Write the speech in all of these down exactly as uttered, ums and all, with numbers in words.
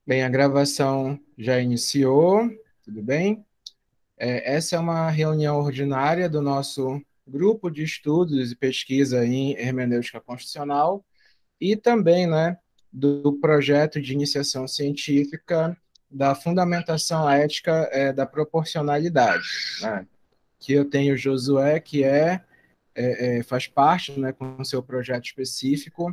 Bem, a gravação já iniciou, tudo bem? É, essa é uma reunião ordinária do nosso grupo de estudos e pesquisa em hermenêutica constitucional e também, né, do projeto de iniciação científica da fundamentação ética é, da proporcionalidade, né? Que eu tenho Josué, que é, é, é, faz parte, né, com o seu projeto específico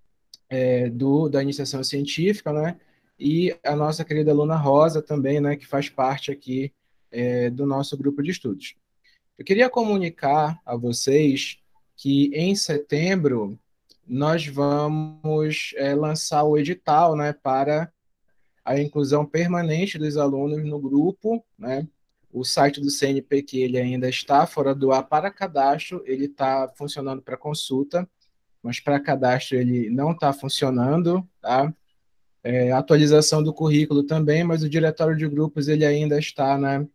é, do, da iniciação científica, né? E a nossa querida Luna Rosa também, né, que faz parte aqui é, do nosso grupo de estudos. Eu queria comunicar a vocês que em setembro nós vamos é, lançar o edital, né, para a inclusão permanente dos alunos no grupo, né? O site do C N P Q ele ainda está fora do ar para cadastro, ele está funcionando para consulta, mas para cadastro ele não está funcionando, tá? É, atualização do currículo também, mas o diretório de grupos ele ainda está, né,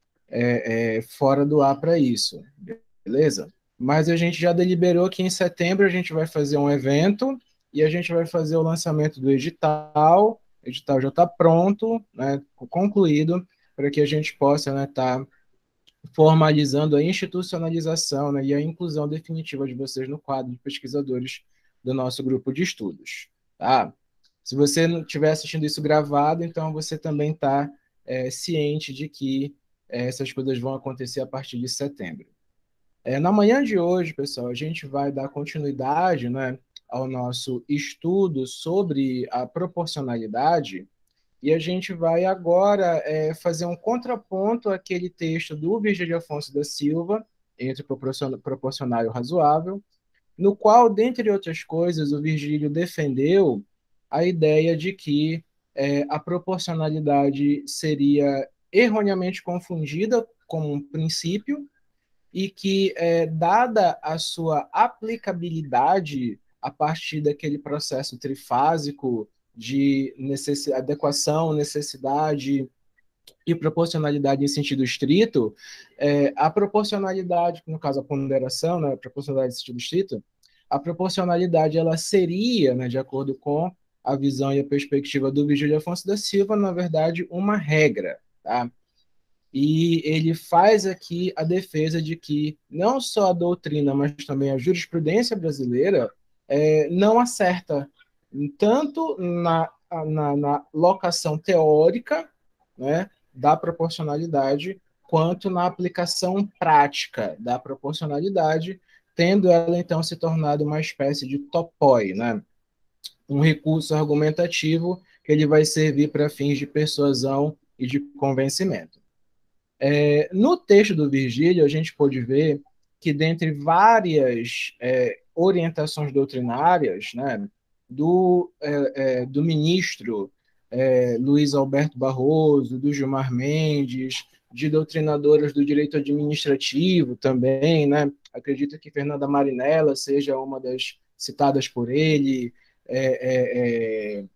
é, é, fora do ar para isso, beleza? Mas a gente já deliberou que em setembro a gente vai fazer um evento e a gente vai fazer o lançamento do edital. O edital já está pronto, né, concluído, para que a gente possa estar, né, tá formalizando a institucionalização, né, e a inclusão definitiva de vocês no quadro de pesquisadores do nosso grupo de estudos. Tá? Se você não estiver assistindo isso gravado, então você também está é, ciente de que é, essas coisas vão acontecer a partir de setembro. É, na manhã de hoje, pessoal, a gente vai dar continuidade, né, ao nosso estudo sobre a proporcionalidade e a gente vai agora é, fazer um contraponto àquele texto do Virgílio Afonso da Silva, entre proporcional e razoável, no qual, dentre outras coisas, o Virgílio defendeu a ideia de que é, a proporcionalidade seria erroneamente confundida como um princípio e que, é, dada a sua aplicabilidade a partir daquele processo trifásico de necess... adequação, necessidade e proporcionalidade em sentido estrito, é, a proporcionalidade, no caso a ponderação, né, a proporcionalidade em sentido estrito, a proporcionalidade ela seria, né, de acordo com a visão e a perspectiva do Virgílio Afonso da Silva, na verdade, uma regra, tá? E ele faz aqui a defesa de que não só a doutrina, mas também a jurisprudência brasileira é, não acerta tanto na, na, na locação teórica, né, da proporcionalidade, quanto na aplicação prática da proporcionalidade, tendo ela então se tornado uma espécie de topoi, né, um recurso argumentativo que ele vai servir para fins de persuasão e de convencimento. É, no texto do Virgílio, a gente pôde ver que, dentre várias é, orientações doutrinárias, né, do, é, é, do ministro é, Luiz Alberto Barroso, do Gilmar Mendes, de doutrinadoras do direito administrativo também, né, acredito que Fernanda Marinella seja uma das citadas por ele, é, é, é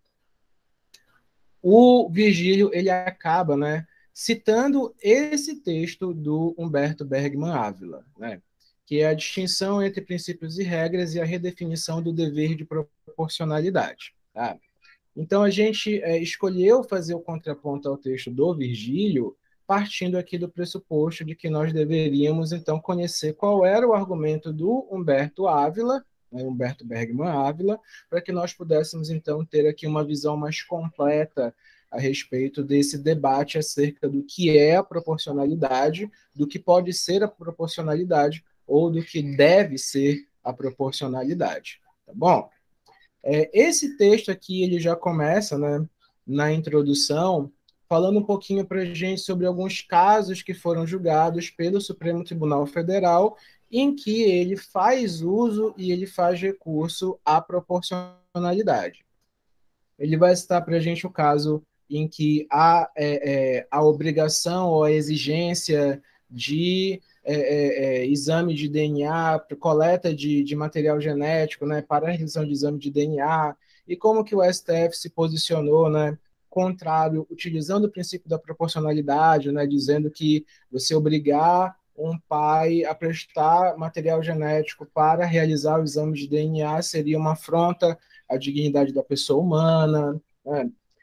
o Virgílio ele acaba, né, citando esse texto do Humberto Bergman Ávila, né, que é a distinção entre princípios e regras e a redefinição do dever de proporcionalidade. Tá? Então a gente é, escolheu fazer o contraponto ao texto do Virgílio, partindo aqui do pressuposto de que nós deveríamos então conhecer qual era o argumento do Humberto Ávila, né, Humberto Bergman Ávila, para que nós pudéssemos então ter aqui uma visão mais completa a respeito desse debate acerca do que é a proporcionalidade, do que pode ser a proporcionalidade ou do que deve ser a proporcionalidade. Tá bom? É, esse texto aqui ele já começa, né, na introdução, falando um pouquinho para a gente sobre alguns casos que foram julgados pelo Supremo Tribunal Federal, em que ele faz uso e ele faz recurso à proporcionalidade. Ele vai citar para a gente o caso em que há é, é, a obrigação ou a exigência de é, é, é, exame de D N A, coleta de, de material genético, né, para a realização de exame de D N A, e como que o S T F se posicionou, né, contrário, utilizando o princípio da proporcionalidade, né, dizendo que você obrigar um pai a prestar material genético para realizar o exame de D N A seria uma afronta à dignidade da pessoa humana, né?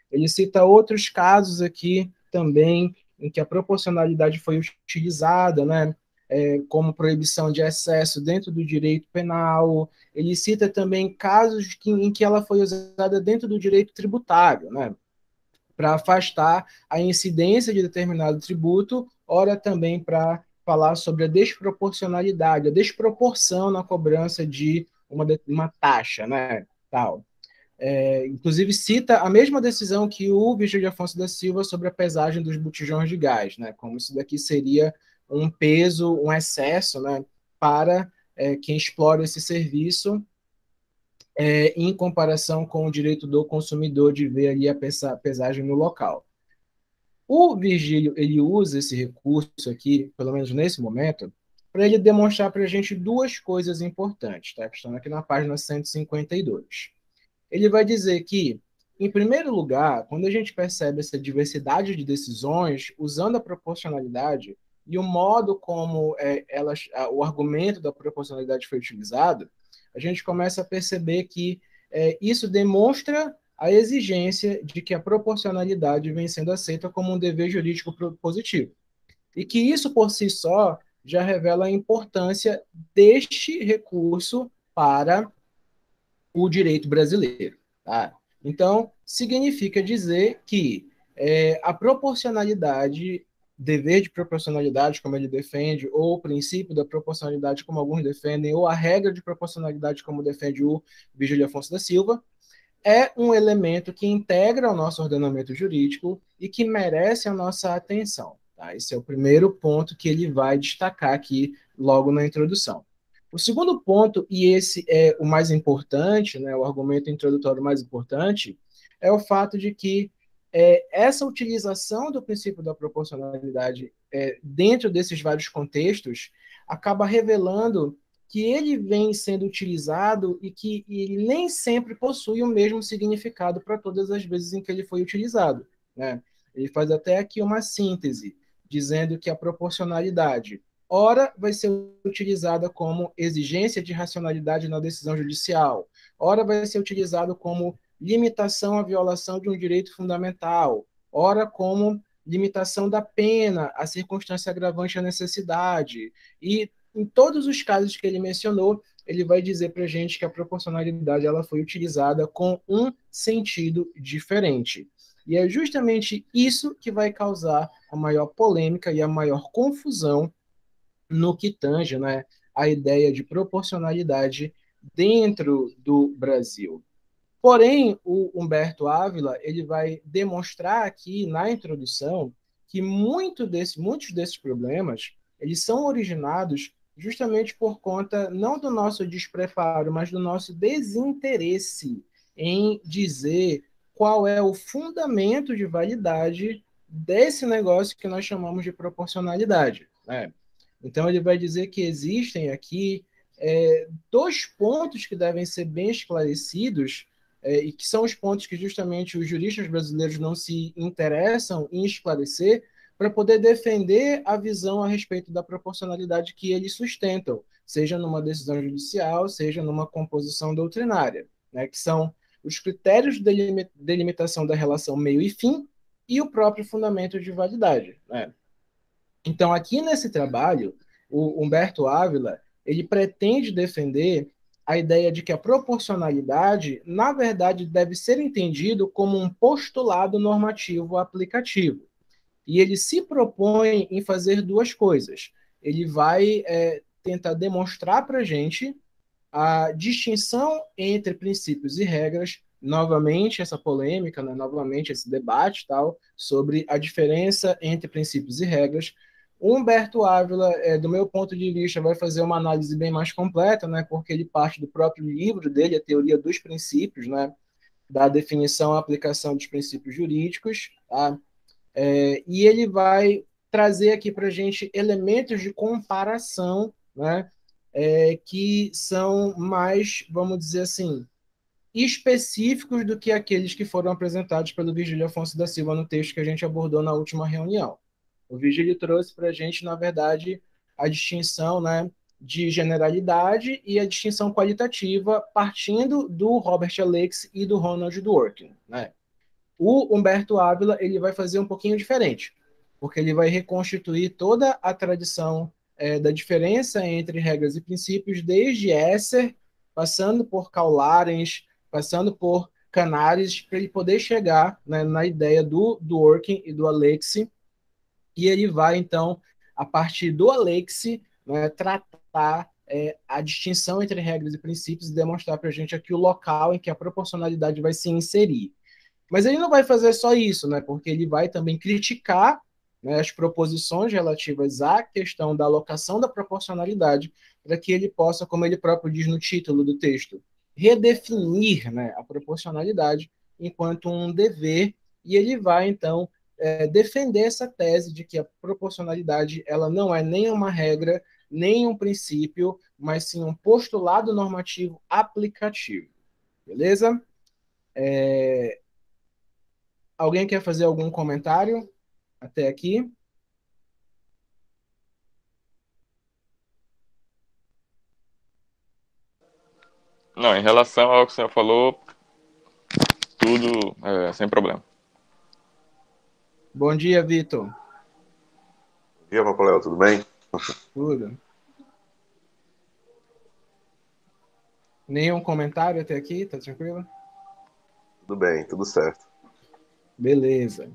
Ele cita outros casos aqui também em que a proporcionalidade foi utilizada, né? É, como proibição de excesso dentro do direito penal. Ele cita também casos que, em que ela foi usada dentro do direito tributário, né? Para afastar a incidência de determinado tributo, ora também para falar sobre a desproporcionalidade, a desproporção na cobrança de uma, uma taxa, né? Tal. É, inclusive cita a mesma decisão que o Vigílio Afonso da Silva sobre a pesagem dos botijões de gás, né? Como isso daqui seria um peso, um excesso, né? Para é, quem explora esse serviço, é, em comparação com o direito do consumidor de ver ali a pesa pesagem no local. O Virgílio, ele usa esse recurso aqui, pelo menos nesse momento, para ele demonstrar para a gente duas coisas importantes, tá? Que estão aqui na página cento e cinquenta e dois. Ele vai dizer que, em primeiro lugar, quando a gente percebe essa diversidade de decisões, usando a proporcionalidade e o modo como é, elas, o argumento da proporcionalidade foi utilizado, a gente começa a perceber que é, isso demonstra a exigência de que a proporcionalidade vem sendo aceita como um dever jurídico positivo. E que isso, por si só, já revela a importância deste recurso para o direito brasileiro. Tá? Então, significa dizer que é, a proporcionalidade, dever de proporcionalidade, como ele defende, ou o princípio da proporcionalidade, como alguns defendem, ou a regra de proporcionalidade, como defende o Vigílio Afonso da Silva, é um elemento que integra o nosso ordenamento jurídico e que merece a nossa atenção. Tá? Esse é o primeiro ponto que ele vai destacar aqui logo na introdução. O segundo ponto, e esse é o mais importante, né, o argumento introdutório mais importante, é o fato de que é, essa utilização do princípio da proporcionalidade é, dentro desses vários contextos acaba revelando que ele vem sendo utilizado e que ele nem sempre possui o mesmo significado para todas as vezes em que ele foi utilizado. Né? Ele faz até aqui uma síntese, dizendo que a proporcionalidade, ora, vai ser utilizada como exigência de racionalidade na decisão judicial, ora, vai ser utilizado como limitação à violação de um direito fundamental, ora, como limitação da pena, a circunstância agravante à necessidade, e em todos os casos que ele mencionou, ele vai dizer para a gente que a proporcionalidade ela foi utilizada com um sentido diferente. E é justamente isso que vai causar a maior polêmica e a maior confusão no que tange, né, a ideia de proporcionalidade dentro do Brasil. Porém, o Humberto Ávila ele vai demonstrar aqui na introdução que muito desse, muitos desses problemas eles são originados justamente por conta não do nosso despreparo, mas do nosso desinteresse em dizer qual é o fundamento de validade desse negócio que nós chamamos de proporcionalidade. Né? Então, ele vai dizer que existem aqui é, dois pontos que devem ser bem esclarecidos, é, e que são os pontos que justamente os juristas brasileiros não se interessam em esclarecer, para poder defender a visão a respeito da proporcionalidade que eles sustentam, seja numa decisão judicial, seja numa composição doutrinária, né, que são os critérios de delimitação da relação meio e fim e o próprio fundamento de validade. Né? Então, aqui nesse trabalho, o Humberto Ávila ele pretende defender a ideia de que a proporcionalidade, na verdade, deve ser entendido como um postulado normativo aplicativo. E ele se propõe em fazer duas coisas. Ele vai é, tentar demonstrar para a gente a distinção entre princípios e regras, novamente essa polêmica, né, novamente esse debate tal, sobre a diferença entre princípios e regras. O Humberto Ávila, é, do meu ponto de vista, vai fazer uma análise bem mais completa, né, porque ele parte do próprio livro dele, a Teoria dos Princípios, né, da definição e aplicação dos princípios jurídicos, tá? É, e ele vai trazer aqui para a gente elementos de comparação, né, é, que são mais, vamos dizer assim, específicos do que aqueles que foram apresentados pelo Virgílio Afonso da Silva no texto que a gente abordou na última reunião. O Virgílio trouxe para a gente, na verdade, a distinção, né, de generalidade e a distinção qualitativa partindo do Robert Alex e do Ronald Dworkin, né? O Humberto Ávila ele vai fazer um pouquinho diferente, porque ele vai reconstituir toda a tradição é, da diferença entre regras e princípios, desde Esser, passando por Karl Larens, passando por Canaris, para ele poder chegar, né, na ideia do, do Dworkin e do Alexi, e ele vai, então, a partir do Alexi, né, tratar é, a distinção entre regras e princípios e demonstrar para a gente aqui o local em que a proporcionalidade vai se inserir. Mas ele não vai fazer só isso, né? Porque ele vai também criticar, né, as proposições relativas à questão da alocação da proporcionalidade, para que ele possa, como ele próprio diz no título do texto, redefinir, né, a proporcionalidade enquanto um dever, e ele vai, então, é, defender essa tese de que a proporcionalidade ela não é nem uma regra, nem um princípio, mas sim um postulado normativo aplicativo. Beleza? É, Alguém quer fazer algum comentário até aqui? Não, em relação ao que o senhor falou, tudo é, sem problema. Bom dia, Vitor. E aí, Papo Léo, tudo bem? Tudo? Nenhum comentário até aqui? Tá tranquilo? Tudo bem, tudo certo. Beleza.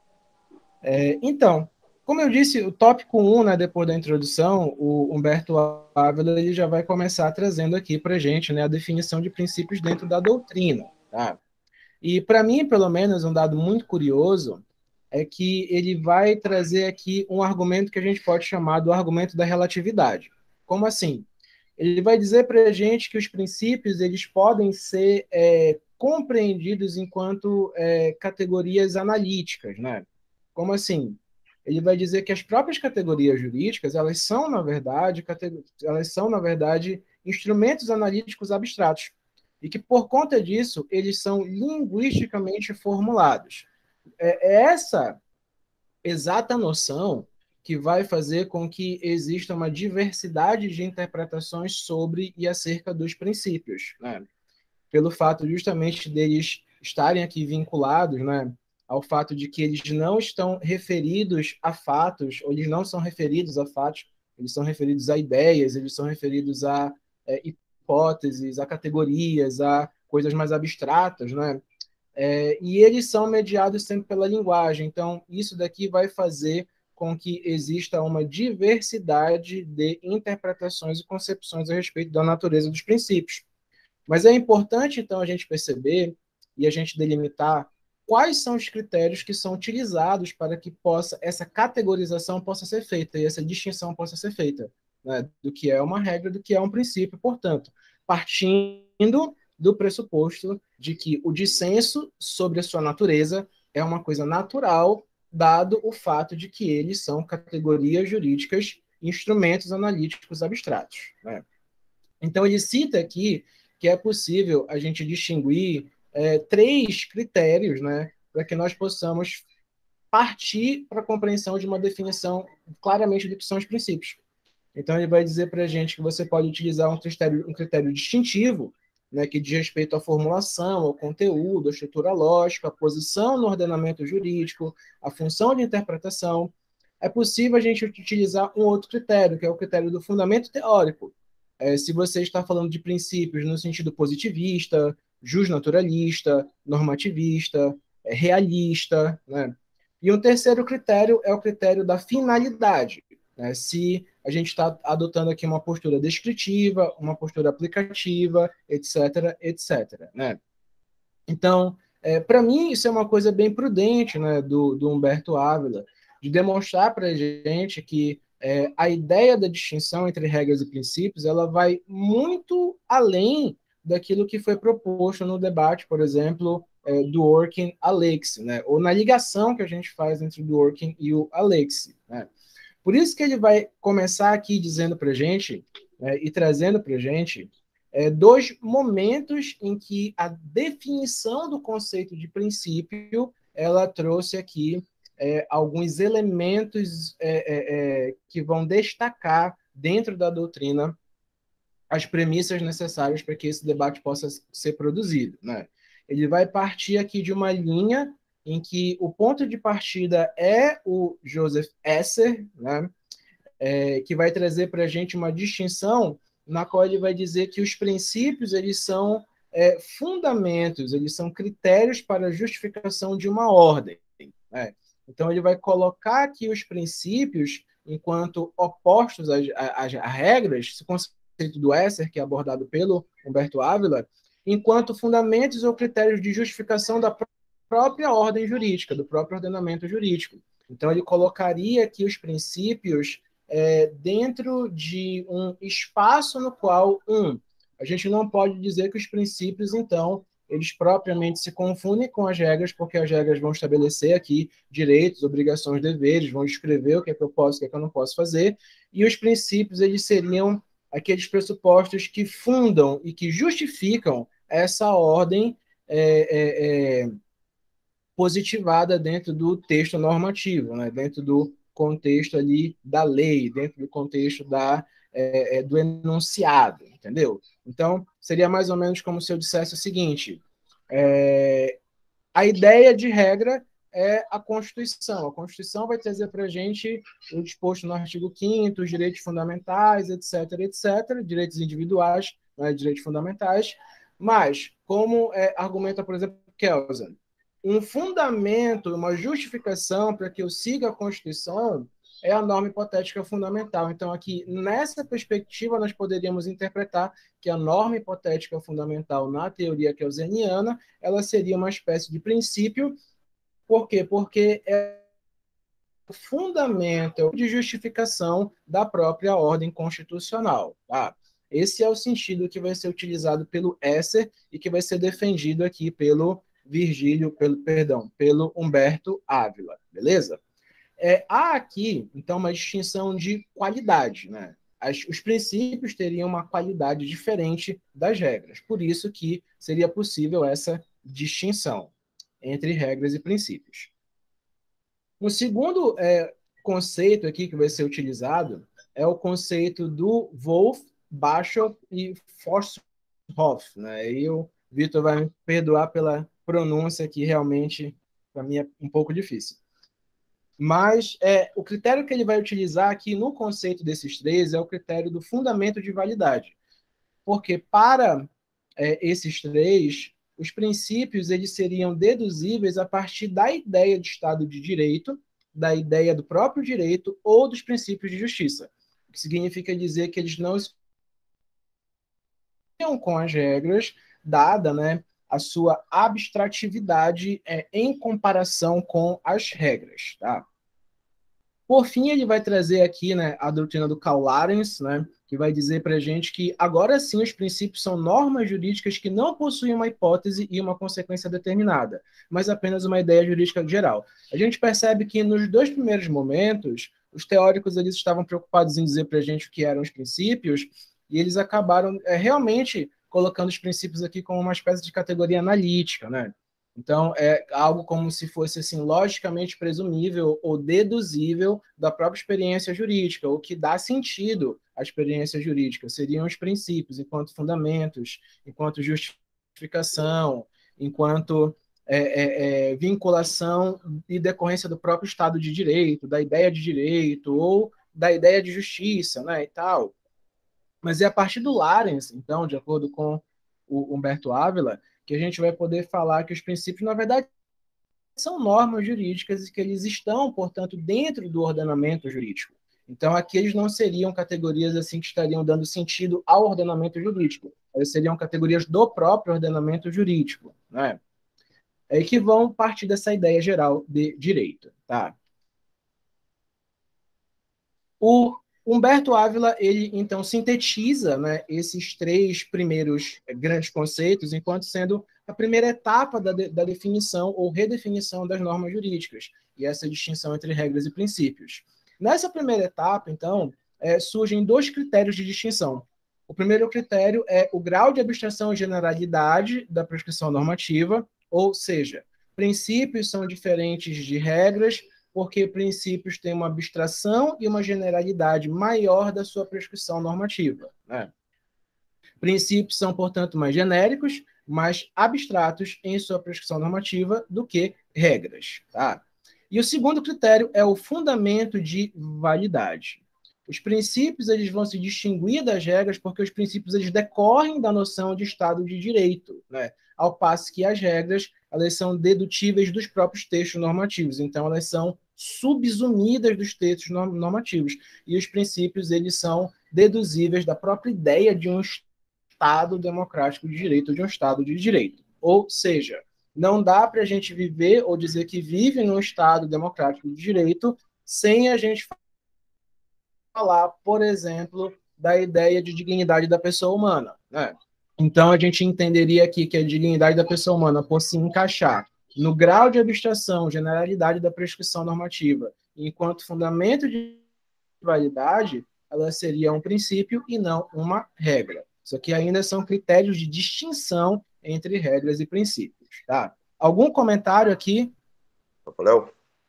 É, então, como eu disse, o tópico um, né, depois da introdução, o Humberto Ávila ele já vai começar trazendo aqui para a gente, né, a definição de princípios dentro da doutrina. Tá? E, para mim, pelo menos, um dado muito curioso é que ele vai trazer aqui um argumento que a gente pode chamar do argumento da relatividade. Como assim? Ele vai dizer para a gente que os princípios eles podem ser é, compreendidos enquanto é, categorias analíticas, né? Como assim? Ele vai dizer que as próprias categorias jurídicas elas são na verdade elas são na verdade instrumentos analíticos abstratos e que por conta disso eles são linguisticamente formulados. É, é essa exata noção que vai fazer com que exista uma diversidade de interpretações sobre e acerca dos princípios, né? Pelo fato justamente deles estarem aqui vinculados, né, ao fato de que eles não estão referidos a fatos, ou eles não são referidos a fatos, eles são referidos a ideias, eles são referidos a é, hipóteses, a categorias, a coisas mais abstratas, né? É, e eles são mediados sempre pela linguagem. Então, isso daqui vai fazer com que exista uma diversidade de interpretações e concepções a respeito da natureza dos princípios. Mas é importante, então, a gente perceber e a gente delimitar quais são os critérios que são utilizados para que possa essa categorização possa ser feita e essa distinção possa ser feita, né, do que é uma regra, do que é um princípio. Portanto, partindo do pressuposto de que o dissenso sobre a sua natureza é uma coisa natural, dado o fato de que eles são categorias jurídicas, instrumentos analíticos abstratos, né? Então, ele cita aqui que é possível a gente distinguir é, três critérios, né, para que nós possamos partir para a compreensão de uma definição claramente do que são os princípios. Então, ele vai dizer para a gente que você pode utilizar um critério, um critério distintivo, né, que diz respeito à formulação, ao conteúdo, à estrutura lógica, à posição no ordenamento jurídico, à função de interpretação. É possível a gente utilizar um outro critério, que é o critério do fundamento teórico. É, se você está falando de princípios no sentido positivista, justnaturalista, normativista, é, realista, né? E um terceiro critério é o critério da finalidade, né? Se a gente está adotando aqui uma postura descritiva, uma postura aplicativa, etc, etc, né? Então, é, para mim, isso é uma coisa bem prudente, né, do, do Humberto Ávila, de demonstrar para a gente que é, a ideia da distinção entre regras e princípios ela vai muito além daquilo que foi proposto no debate, por exemplo, é, do Dworkin-Alexi, né, ou na ligação que a gente faz entre o Dworkin e o Alexi, né. Por isso que ele vai começar aqui dizendo para a gente, né, e trazendo para a gente é, dois momentos em que a definição do conceito de princípio ela trouxe aqui é, alguns elementos é, é, é, que vão destacar dentro da doutrina as premissas necessárias para que esse debate possa ser produzido, né? Ele vai partir aqui de uma linha em que o ponto de partida é o Joseph Esser, né? É, que vai trazer para a gente uma distinção na qual ele vai dizer que os princípios eles são é, fundamentos, eles são critérios para a justificação de uma ordem. Né? Então, ele vai colocar aqui os princípios enquanto opostos às, às, às regras, esse conceito do Esser, que é abordado pelo Humberto Ávila, enquanto fundamentos ou critérios de justificação da própria ordem jurídica, do próprio ordenamento jurídico. Então, ele colocaria aqui os princípios é, dentro de um espaço no qual, um, a gente não pode dizer que os princípios, então, eles propriamente se confundem com as regras, porque as regras vão estabelecer aqui direitos, obrigações, deveres, vão descrever o que é que eu posso, o que é que eu não posso fazer, e os princípios, eles seriam aqueles pressupostos que fundam e que justificam essa ordem é, é, é, positivada dentro do texto normativo, né? Dentro do contexto ali da lei, dentro do contexto da, é, é, do enunciado, entendeu? Então, seria mais ou menos como se eu dissesse o seguinte, é, a ideia de regra é a Constituição. A Constituição vai trazer para a gente o disposto no artigo quinto, os direitos fundamentais, etc, etcétera, direitos individuais, né, direitos fundamentais, mas, como é, argumenta, por exemplo, Kelsen, um fundamento, uma justificação para que eu siga a Constituição é a norma hipotética fundamental. Então, aqui, nessa perspectiva, nós poderíamos interpretar que a norma hipotética fundamental na teoria kelseniana, ela seria uma espécie de princípio. Por quê? Porque é o fundamento de justificação da própria ordem constitucional. Tá? Esse é o sentido que vai ser utilizado pelo Esser e que vai ser defendido aqui pelo Virgílio, pelo, perdão, pelo Humberto Ávila, beleza? É, há aqui, então, uma distinção de qualidade, né? As, os princípios teriam uma qualidade diferente das regras, por isso que seria possível essa distinção entre regras e princípios. O segundo é, conceito aqui que vai ser utilizado é o conceito do Wolff, Bischoff e Forsthoff, né? E o Vitor vai me perdoar pela pronúncia que realmente, para mim, é um pouco difícil. Mas é, o critério que ele vai utilizar aqui no conceito desses três é o critério do fundamento de validade. Porque para é, esses três, os princípios eles seriam deduzíveis a partir da ideia de Estado de Direito, da ideia do próprio direito ou dos princípios de justiça. O que significa dizer que eles não estão com as regras, dada, né, a sua abstratividade é, em comparação com as regras. Tá? Por fim, ele vai trazer aqui, né, a doutrina do Karl Larens, né, que vai dizer para a gente que agora sim os princípios são normas jurídicas que não possuem uma hipótese e uma consequência determinada, mas apenas uma ideia jurídica geral. A gente percebe que nos dois primeiros momentos, os teóricos eles estavam preocupados em dizer para a gente o que eram os princípios, e eles acabaram é, realmente colocando os princípios aqui como uma espécie de categoria analítica, né? Então, é algo como se fosse assim, logicamente presumível ou deduzível da própria experiência jurídica, o que dá sentido à experiência jurídica. Seriam os princípios, enquanto fundamentos, enquanto justificação, enquanto é, é, é, vinculação e decorrência do próprio Estado de Direito, da ideia de direito ou da ideia de justiça, né, e tal. Mas é a partir do Larens, então, de acordo com o Humberto Ávila, que a gente vai poder falar que os princípios, na verdade, são normas jurídicas e que eles estão, portanto, dentro do ordenamento jurídico. Então, aqui eles não seriam categorias assim que estariam dando sentido ao ordenamento jurídico. Eles seriam categorias do próprio ordenamento jurídico, né? É que vão partir dessa ideia geral de direito, tá? O Humberto Ávila, ele, então, sintetiza, né, esses três primeiros grandes conceitos enquanto sendo a primeira etapa da, de, da definição ou redefinição das normas jurídicas, e essa distinção entre regras e princípios. Nessa primeira etapa, então, é, surgem dois critérios de distinção. O primeiro critério é o grau de abstração e generalidade da prescrição normativa, ou seja, princípios são diferentes de regras, porque princípios têm uma abstração e uma generalidade maior da sua prescrição normativa, né? Princípios são, portanto, mais genéricos, mais abstratos em sua prescrição normativa do que regras. Tá? E o segundo critério é o fundamento de validade. Os princípios eles vão se distinguir das regras porque os princípios eles decorrem da noção de Estado de Direito, né? Ao passo que as regras elas são dedutíveis dos próprios textos normativos, então elas são subsumidas dos textos normativos. E os princípios eles são deduzíveis da própria ideia de um Estado democrático de direito, de um Estado de direito. Ou seja, não dá para a gente viver ou dizer que vive num Estado democrático de direito sem a gente falar, por exemplo, da ideia de dignidade da pessoa humana. Né? Então, a gente entenderia aqui que a dignidade da pessoa humana, por se encaixar no grau de abstração, generalidade da prescrição normativa, enquanto fundamento de validade, ela seria um princípio e não uma regra. Isso aqui ainda são critérios de distinção entre regras e princípios. Tá? Algum comentário aqui? Léo?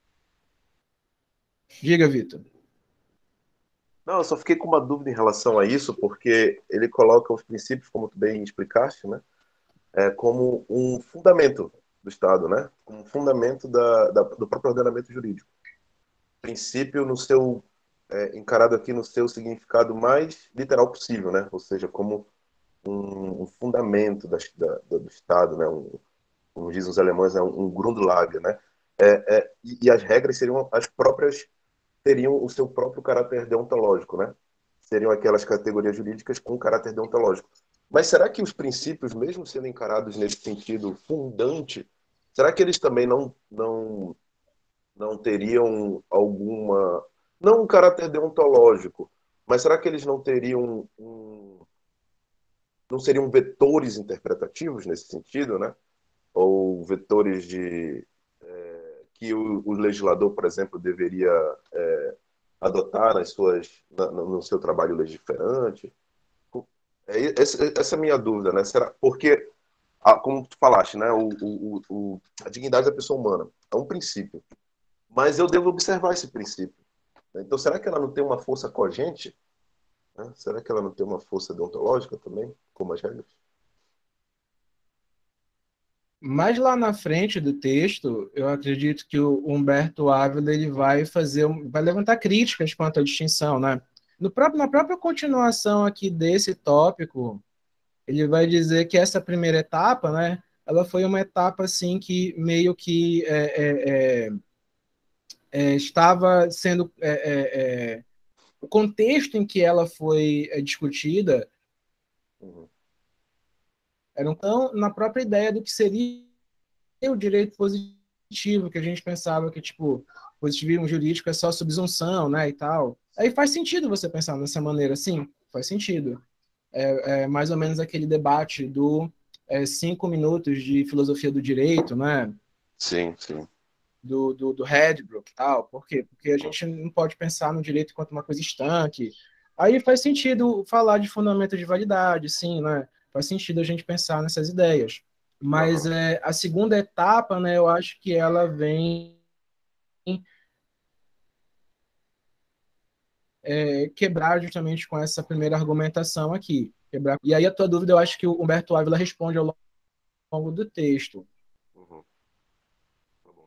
Diga, Vitor. Não, eu só fiquei com uma dúvida em relação a isso, porque ele coloca os princípios, como tu bem explicaste, né, é, como um fundamento do Estado, né, um fundamento da, da, do próprio ordenamento jurídico. Princípio no seu, é, encarado aqui no seu significado mais literal possível, né, ou seja, como um, um fundamento da, da, do Estado, né, um, como dizem os alemães, é um, um Grundlage, né, é, é, e, e as regras seriam as próprias teriam o seu próprio caráter deontológico, né? Seriam aquelas categorias jurídicas com caráter deontológico. Mas será que os princípios, mesmo sendo encarados nesse sentido fundante, será que eles também não não não teriam alguma, não um caráter deontológico, mas será que eles não teriam um, não seriam vetores interpretativos nesse sentido, né? Ou vetores de que o, o legislador, por exemplo, deveria é, adotar nas suas, na, no seu trabalho legiferante? É, essa, essa é a minha dúvida, né? Será, porque, a, como tu falaste, né? O, o, o, a dignidade da pessoa humana é um princípio, mas eu devo observar esse princípio. Né? Então, será que ela não tem uma força cogente? Né? Será que ela não tem uma força deontológica também, como as regras? Mas lá na frente do texto, eu acredito que o Humberto Ávila ele vai fazer, vai levantar críticas quanto à distinção, né? No próprio, na própria continuação aqui desse tópico, ele vai dizer que essa primeira etapa, né? Ela foi uma etapa assim que meio que é, é, é, é, estava sendo é, é, é, o contexto em que ela foi é, discutida Uhum. era então na própria ideia do que seria o direito positivo, que a gente pensava que, tipo, positivismo jurídico é só subsunção, né, e tal. Aí faz sentido você pensar dessa maneira, sim, faz sentido. É, é mais ou menos aquele debate do é, cinco minutos de filosofia do direito, né, Sim, sim. do, do, do Hedbrook e tal. Por quê? Porque a gente não pode pensar no direito enquanto uma coisa estanque. Aí faz sentido falar de fundamento de validade, sim, né? Faz sentido a gente pensar nessas ideias. Mas Uhum. é, a segunda etapa, né, eu acho que ela vem é, quebrar justamente com essa primeira argumentação aqui. Quebrar. E aí a tua dúvida, eu acho que o Humberto Ávila responde ao longo do texto. Uhum. Tá bom.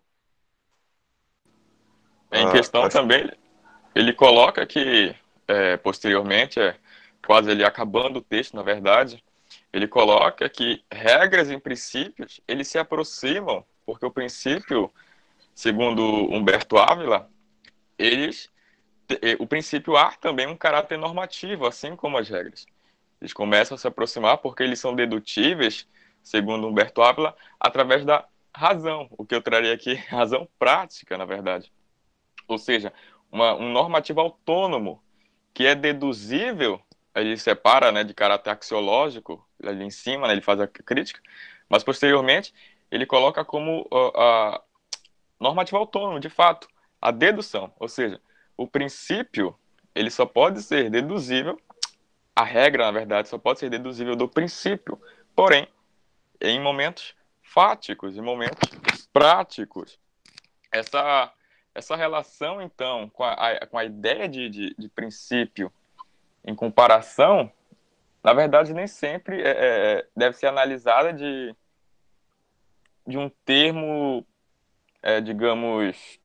Em Ah, questão acho... também, ele coloca que, é, posteriormente, é, quase ele acabando o texto, na verdade, ele coloca que regras e princípios, eles se aproximam, porque o princípio, segundo Humberto Ávila, eles, o princípio há também um caráter normativo, assim como as regras. Eles começam a se aproximar porque eles são dedutíveis, segundo Humberto Ávila, através da razão, o que eu traria aqui, razão prática, na verdade. Ou seja, uma, um normativo autônomo que é deduzível, ele separa, né, de caráter axiológico, ali em cima, né, ele faz a crítica, mas posteriormente ele coloca como uh, a normativo autônomo, de fato, a dedução, ou seja, o princípio ele só pode ser deduzível, a regra, na verdade, só pode ser deduzível do princípio, porém, em momentos fáticos, em momentos práticos. Essa, essa relação, então, com a, a, com a ideia de, de, de princípio em comparação, na verdade, nem sempre é, é, deve ser analisada de, de um termo é, digamos,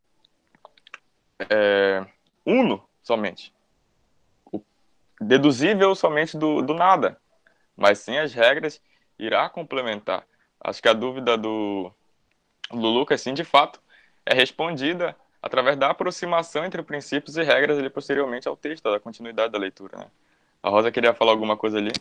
é, uno somente, o- deduzível somente do, do nada, mas sim as regras irá complementar. Acho que a dúvida do, do Lucas, sim, de fato, é respondida através da aproximação entre princípios e regras ali posteriormente ao texto, da continuidade da leitura, né? A Rosa queria falar alguma coisa ali?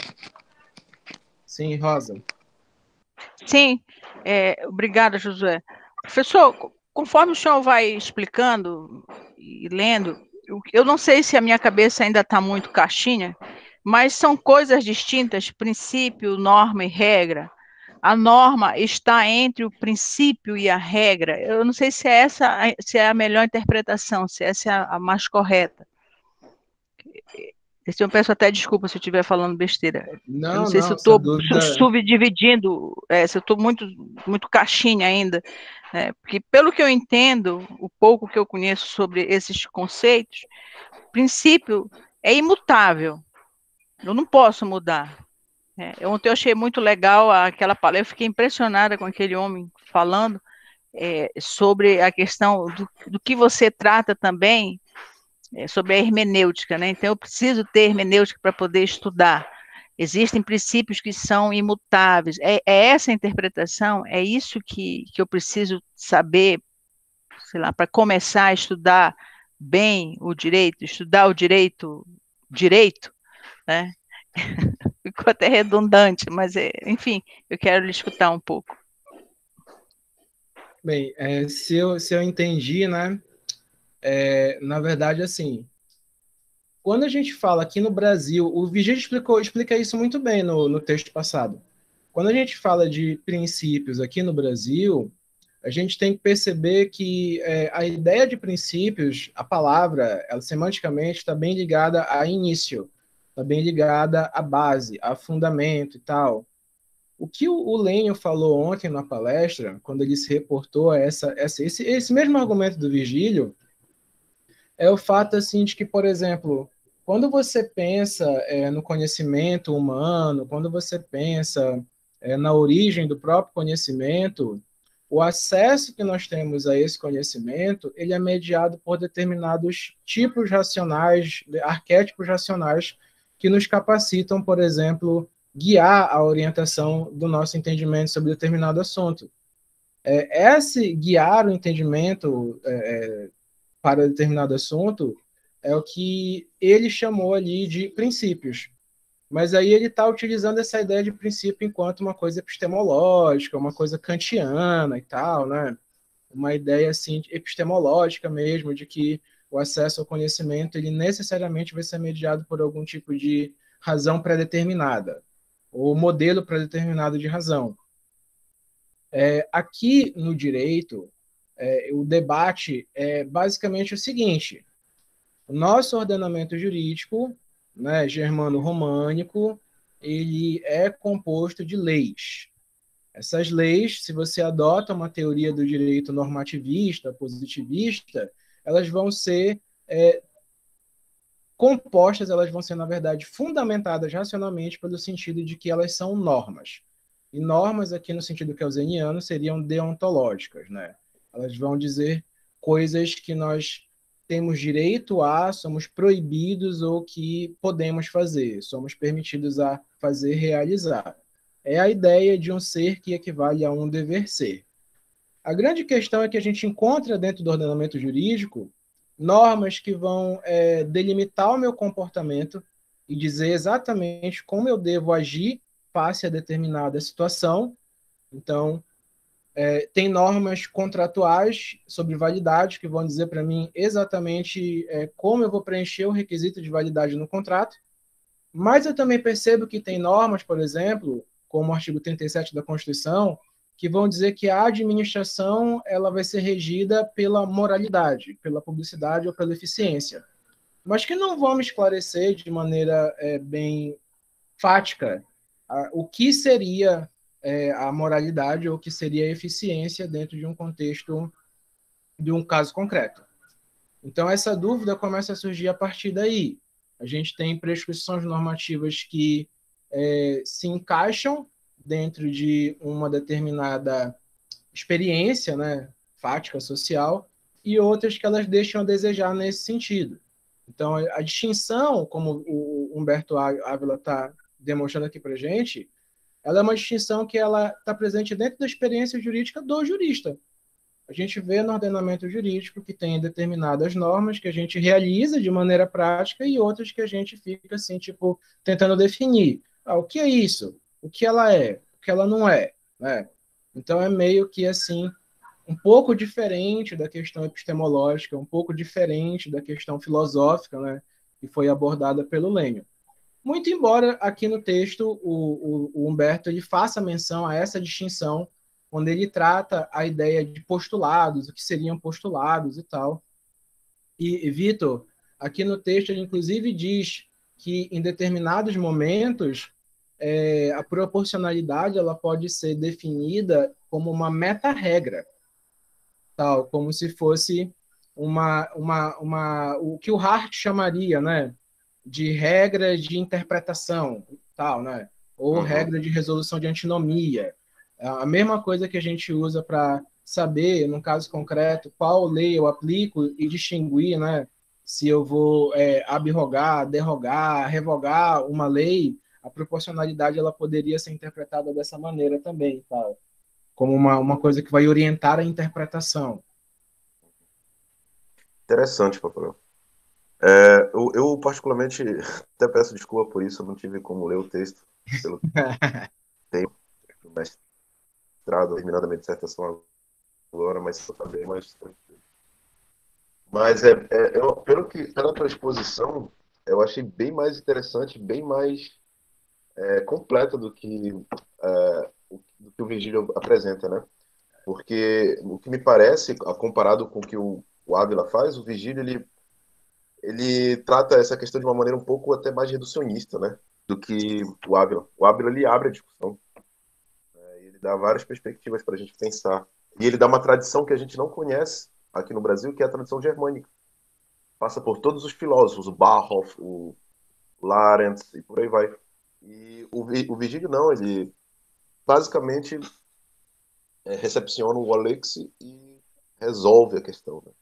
Sim, Rosa. Sim, é, obrigada, Josué. Professor, co- conforme o senhor vai explicando e lendo, eu, eu não sei se a minha cabeça ainda está muito caixinha, mas são coisas distintas, princípio, norma e regra. A norma está entre o princípio e a regra. Eu não sei se é essa, a- se é a melhor interpretação, se essa é a, a mais correta. Esse eu peço até desculpa se eu estiver falando besteira. Eu não Não, sei se eu não, essa estou dúvida. subdividindo, é, se eu estou muito, muito caixinha ainda, né? Porque, pelo que eu entendo, o pouco que eu conheço sobre esses conceitos, princípio é imutável, eu não posso mudar. É, ontem eu achei muito legal aquela palestra, eu fiquei impressionada com aquele homem falando é, sobre a questão do, do que você trata também, é, sobre a hermenêutica, né? Então, eu preciso ter hermenêutica para poder estudar. Existem princípios que são imutáveis. É, é essa a interpretação? É isso que, que eu preciso saber, sei lá, para começar a estudar bem o direito, estudar o direito direito, né? Ficou até redundante, mas, é, enfim, eu quero lhe escutar um pouco. Bem, é, se eu, se eu entendi, né? É, na verdade, assim, quando a gente fala aqui no Brasil, o Vigílio explicou, explica isso muito bem no, no texto passado. Quando a gente fala de princípios aqui no Brasil, a gente tem que perceber que é, a ideia de princípios, a palavra, ela semanticamente está bem ligada a início, está bem ligada à base, a fundamento e tal. O que o, o Lênio falou ontem na palestra, quando ele se reportou a essa, essa, esse, esse mesmo argumento do Virgílio, é o fato assim de que, por exemplo, quando você pensa é, no conhecimento humano, quando você pensa é, na origem do próprio conhecimento, o acesso que nós temos a esse conhecimento, ele é mediado por determinados tipos racionais, arquétipos racionais que nos capacitam, por exemplo, guiar a orientação do nosso entendimento sobre determinado assunto. É, esse guiar o entendimento é, para determinado assunto é o que ele chamou ali de princípios. Mas aí ele está utilizando essa ideia de princípio enquanto uma coisa epistemológica, uma coisa kantiana e tal, né? Uma ideia assim epistemológica mesmo de que o acesso ao conhecimento ele necessariamente vai ser mediado por algum tipo de razão pré-determinada ou modelo pré-determinado de razão. É, aqui no direito, é, o debate é basicamente o seguinte: o nosso ordenamento jurídico, né, germano-românico, ele é composto de leis. Essas leis, se você adota uma teoria do direito normativista, positivista, elas vão ser é, compostas, elas vão ser, na verdade, fundamentadas racionalmente pelo sentido de que elas são normas. E normas, aqui no sentido kelseniano, seriam deontológicas, né? Elas vão dizer coisas que nós temos direito a, somos proibidos ou que podemos fazer, somos permitidos a fazer, realizar. É a ideia de um ser que equivale a um dever ser. A grande questão é que a gente encontra dentro do ordenamento jurídico normas que vão é, delimitar o meu comportamento e dizer exatamente como eu devo agir face a determinada situação. Então, é, tem normas contratuais sobre validade que vão dizer para mim exatamente é, como eu vou preencher o requisito de validade no contrato. Mas eu também percebo que tem normas, por exemplo, como o artigo trinta e sete da Constituição, que vão dizer que a administração ela vai ser regida pela moralidade, pela publicidade ou pela eficiência, mas que não vão me esclarecer de maneira é, bem fática a, o que seria é, a moralidade ou o que seria a eficiência dentro de um contexto de um caso concreto. Então, essa dúvida começa a surgir a partir daí. A gente tem prescrições normativas que é, se encaixam dentro de uma determinada experiência, né? fática social, e outras que elas deixam a desejar nesse sentido. Então, a distinção, como o Humberto Ávila está demonstrando aqui para a gente, ela é uma distinção que ela está presente dentro da experiência jurídica do jurista. A gente vê no ordenamento jurídico que tem determinadas normas que a gente realiza de maneira prática e outras que a gente fica assim, tipo, tentando definir. Ah, o que é isso? O que ela é? O que ela não é? Né? Então, é meio que assim, um pouco diferente da questão epistemológica, um pouco diferente da questão filosófica, né, que foi abordada pelo Lênio. Muito embora aqui no texto o, o, o Humberto ele faça menção a essa distinção, onde ele trata a ideia de postulados, o que seriam postulados e tal. E, e Vitor, aqui no texto ele inclusive diz que em determinados momentos é, a proporcionalidade ela pode ser definida como uma meta-regra, tal, como se fosse uma, uma, uma, o que o Hart chamaria, né, de regra de interpretação, tal, né, ou Uhum. regra de resolução de antinomia. A mesma coisa que a gente usa para saber, no caso concreto, qual lei eu aplico e distinguir, né, se eu vou é, abrogar, derrogar, revogar uma lei, a proporcionalidade ela poderia ser interpretada dessa maneira também, tal, como uma, uma coisa que vai orientar a interpretação. Interessante, Papai. É, eu, eu, particularmente, até peço desculpa por isso, eu não tive como ler o texto pelo tempo do mestrado, terminadamente dissertação agora, mas eu falei mais tranquilo. Mas, é, é, eu, pelo que, pela tua exposição, eu achei bem mais interessante, bem mais é, completa do que, é, do que o Virgílio apresenta, né? Porque o que me parece, comparado com o que o, o Ávila faz, o Virgílio, ele ele trata essa questão de uma maneira um pouco até mais reducionista, né, do que o Ávila. O Ávila, ele abre a discussão, né, ele dá várias perspectivas para a gente pensar. E ele dá uma tradição que a gente não conhece aqui no Brasil, que é a tradição germânica. Passa por todos os filósofos, o Barhoff, o Larentz e por aí vai. E o, o Virgílio não, ele basicamente é, recepciona o Alex e resolve a questão, né?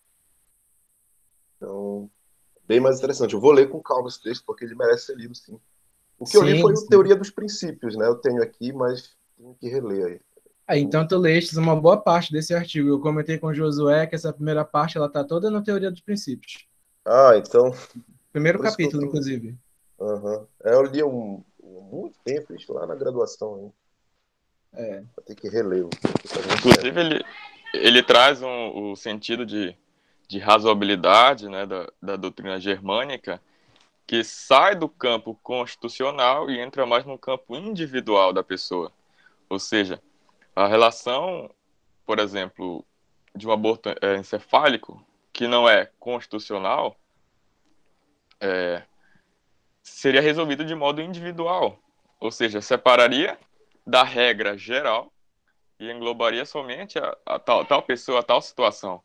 Então, bem mais interessante. Eu vou ler com calma esse texto, porque ele merece ser lido, sim. O que sim, eu li foi a Teoria dos Princípios, né? Eu tenho aqui, mas tenho que reler aí. Ah, então tu leste uma boa parte desse artigo. Eu comentei com o Josué que essa primeira parte ela tá toda na Teoria dos Princípios. Ah, então... Primeiro capítulo, tô... inclusive. Uhum. É, eu li um, um muito tempo, isso lá na graduação. Hein? É. Vou ter que reler. Inclusive, ele, ele traz um, o sentido de, de razoabilidade, né, da, da doutrina germânica, que sai do campo constitucional e entra mais no campo individual da pessoa. Ou seja, a relação, por exemplo, de um aborto encefálico, que não é constitucional, é, seria resolvido de modo individual. Ou seja, separaria da regra geral e englobaria somente a, a tal, tal pessoa, a tal situação.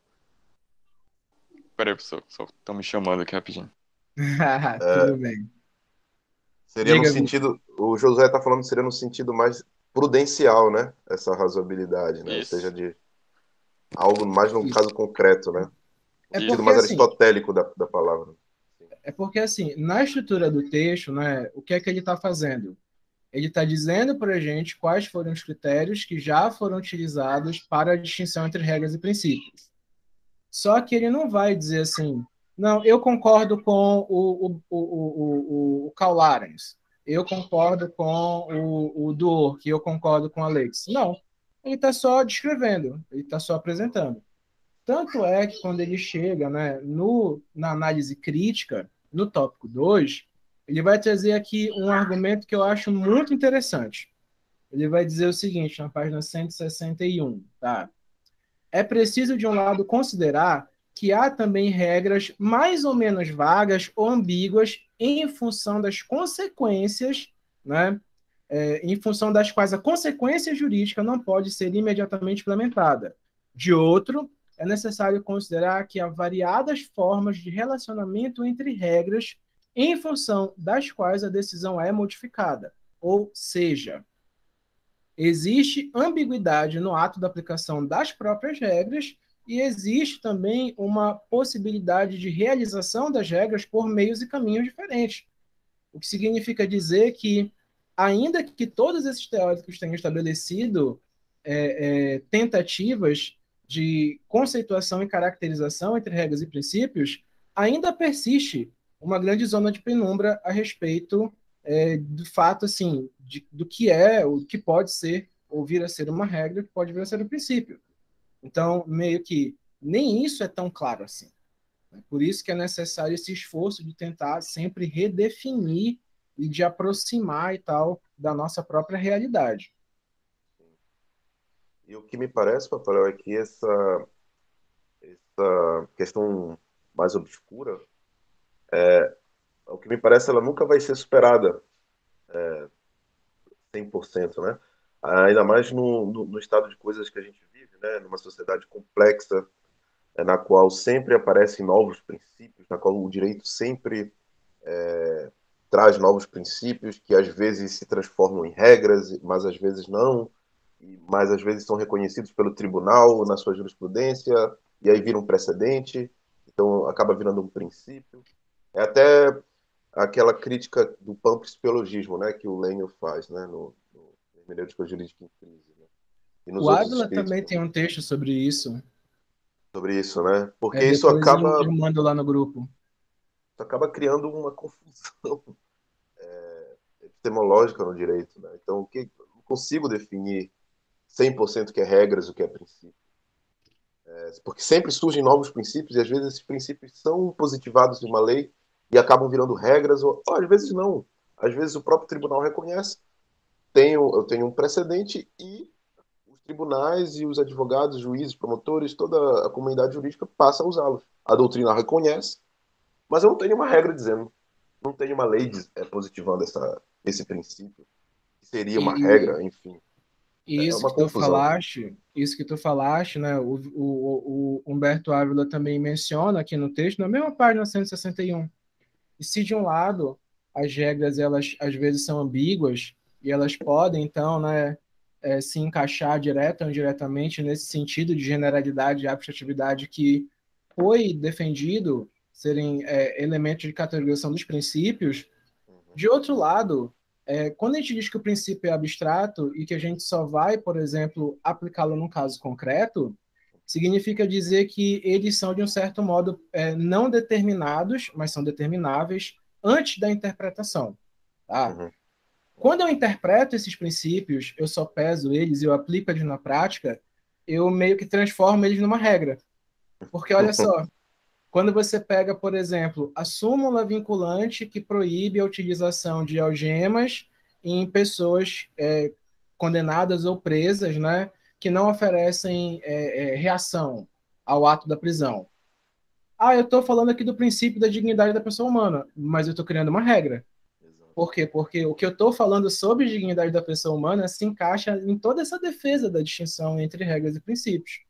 Peraí, pessoal, só estão me chamando aqui rapidinho. Tudo é, bem. Seria Diga, no sentido, o Josué está falando que seria no sentido mais prudencial, né? Essa razoabilidade, né? Ou seja, de algo mais no Isso. caso concreto, né? No é sentido porque, mais aristotélico assim, da, da palavra. É porque, assim, na estrutura do texto, né, o que é que ele está fazendo? Ele está dizendo para a gente quais foram os critérios que já foram utilizados para a distinção entre regras e princípios. Só que ele não vai dizer assim, não, eu concordo com o, o, o, o, o Karl Larens, eu concordo com o, o Dwork, eu concordo com o Alex. Não, ele está só descrevendo, ele está só apresentando. Tanto é que quando ele chega, né, no, na análise crítica, no tópico dois, ele vai trazer aqui um argumento que eu acho muito interessante. Ele vai dizer o seguinte, na página cento e sessenta e um, tá? É preciso, de um lado, considerar que há também regras mais ou menos vagas ou ambíguas em função das consequências, né? É, em função das quais a consequência jurídica não pode ser imediatamente implementada. De outro, é necessário considerar que há variadas formas de relacionamento entre regras em função das quais a decisão é modificada. Ou seja, existe ambiguidade no ato da aplicação das próprias regras e existe também uma possibilidade de realização das regras por meios e caminhos diferentes. O que significa dizer que, ainda que todos esses teóricos tenham estabelecido é, é, tentativas de conceituação e caracterização entre regras e princípios, ainda persiste uma grande zona de penumbra a respeito é, do fato, assim, de, do que é, o que pode ser, ou vir a ser uma regra, que pode vir a ser um princípio. Então, meio que nem isso é tão claro assim. Por isso que é necessário esse esforço de tentar sempre redefinir e de aproximar e tal da nossa própria realidade. E o que me parece, Papaléu, é que essa, essa questão mais obscura, o que me parece, ela nunca vai ser superada cem por cento, né? Ainda mais no, no, no estado de coisas que a gente vive, né? Numa sociedade complexa, é, na qual sempre aparecem novos princípios, na qual o direito sempre é, traz novos princípios que às vezes se transformam em regras, mas às vezes não, mas às vezes são reconhecidos pelo tribunal na sua jurisprudência, e aí vira um precedente, então acaba virando um princípio. É até aquela crítica do panpsiologismo, né, que o Lênio faz, né, no, no Hermenêutica Jurídica em Crise, né? E nos O outros Ávila escritos também tem um texto sobre isso. sobre isso, né? É, Porque isso depois eu, acaba, eu mando lá no grupo. isso acaba criando uma confusão epistemológica no direito, né? Então, o que não consigo definir cem por cento o que é regras, o que é princípio. É, porque sempre surgem novos princípios e às vezes esses princípios são positivados de uma lei e acabam virando regras, ou, ou às vezes não. Às vezes o próprio tribunal reconhece, tenho, eu tenho um precedente e os tribunais e os advogados, juízes, promotores, toda a comunidade jurídica passa a usá-los. A doutrina reconhece, mas eu não tenho uma regra dizendo, não tenho uma lei é, positivando essa, esse princípio, que seria uma E, regra, enfim. e É isso uma que tu confusão. falaste, isso que tu falaste, né? O, o, o Humberto Ávila também menciona aqui no texto, na mesma página cento e sessenta e um. E se de um lado as regras elas às vezes são ambíguas e elas podem então, né, é, se encaixar direta ou indiretamente nesse sentido de generalidade e abstratividade que foi defendido serem é, elementos de categorização dos princípios. De outro lado, é, quando a gente diz que o princípio é abstrato e que a gente só vai, por exemplo, aplicá-lo num caso concreto, significa dizer que eles são, de um certo modo, é, não determinados, mas são determináveis antes da interpretação. Tá? Uhum. Quando eu interpreto esses princípios, eu só peso eles e eu aplico eles na prática, eu meio que transformo eles numa regra. Porque, olha só, quando você pega, por exemplo, a súmula vinculante que proíbe a utilização de algemas em pessoas é, condenadas ou presas, né, que não oferecem é, é, reação ao ato da prisão. Ah, eu estou falando aqui do princípio da dignidade da pessoa humana, mas eu estou criando uma regra. Por quê? Porque o que eu estou falando sobre dignidade da pessoa humana se encaixa em toda essa defesa da distinção entre regras e princípios.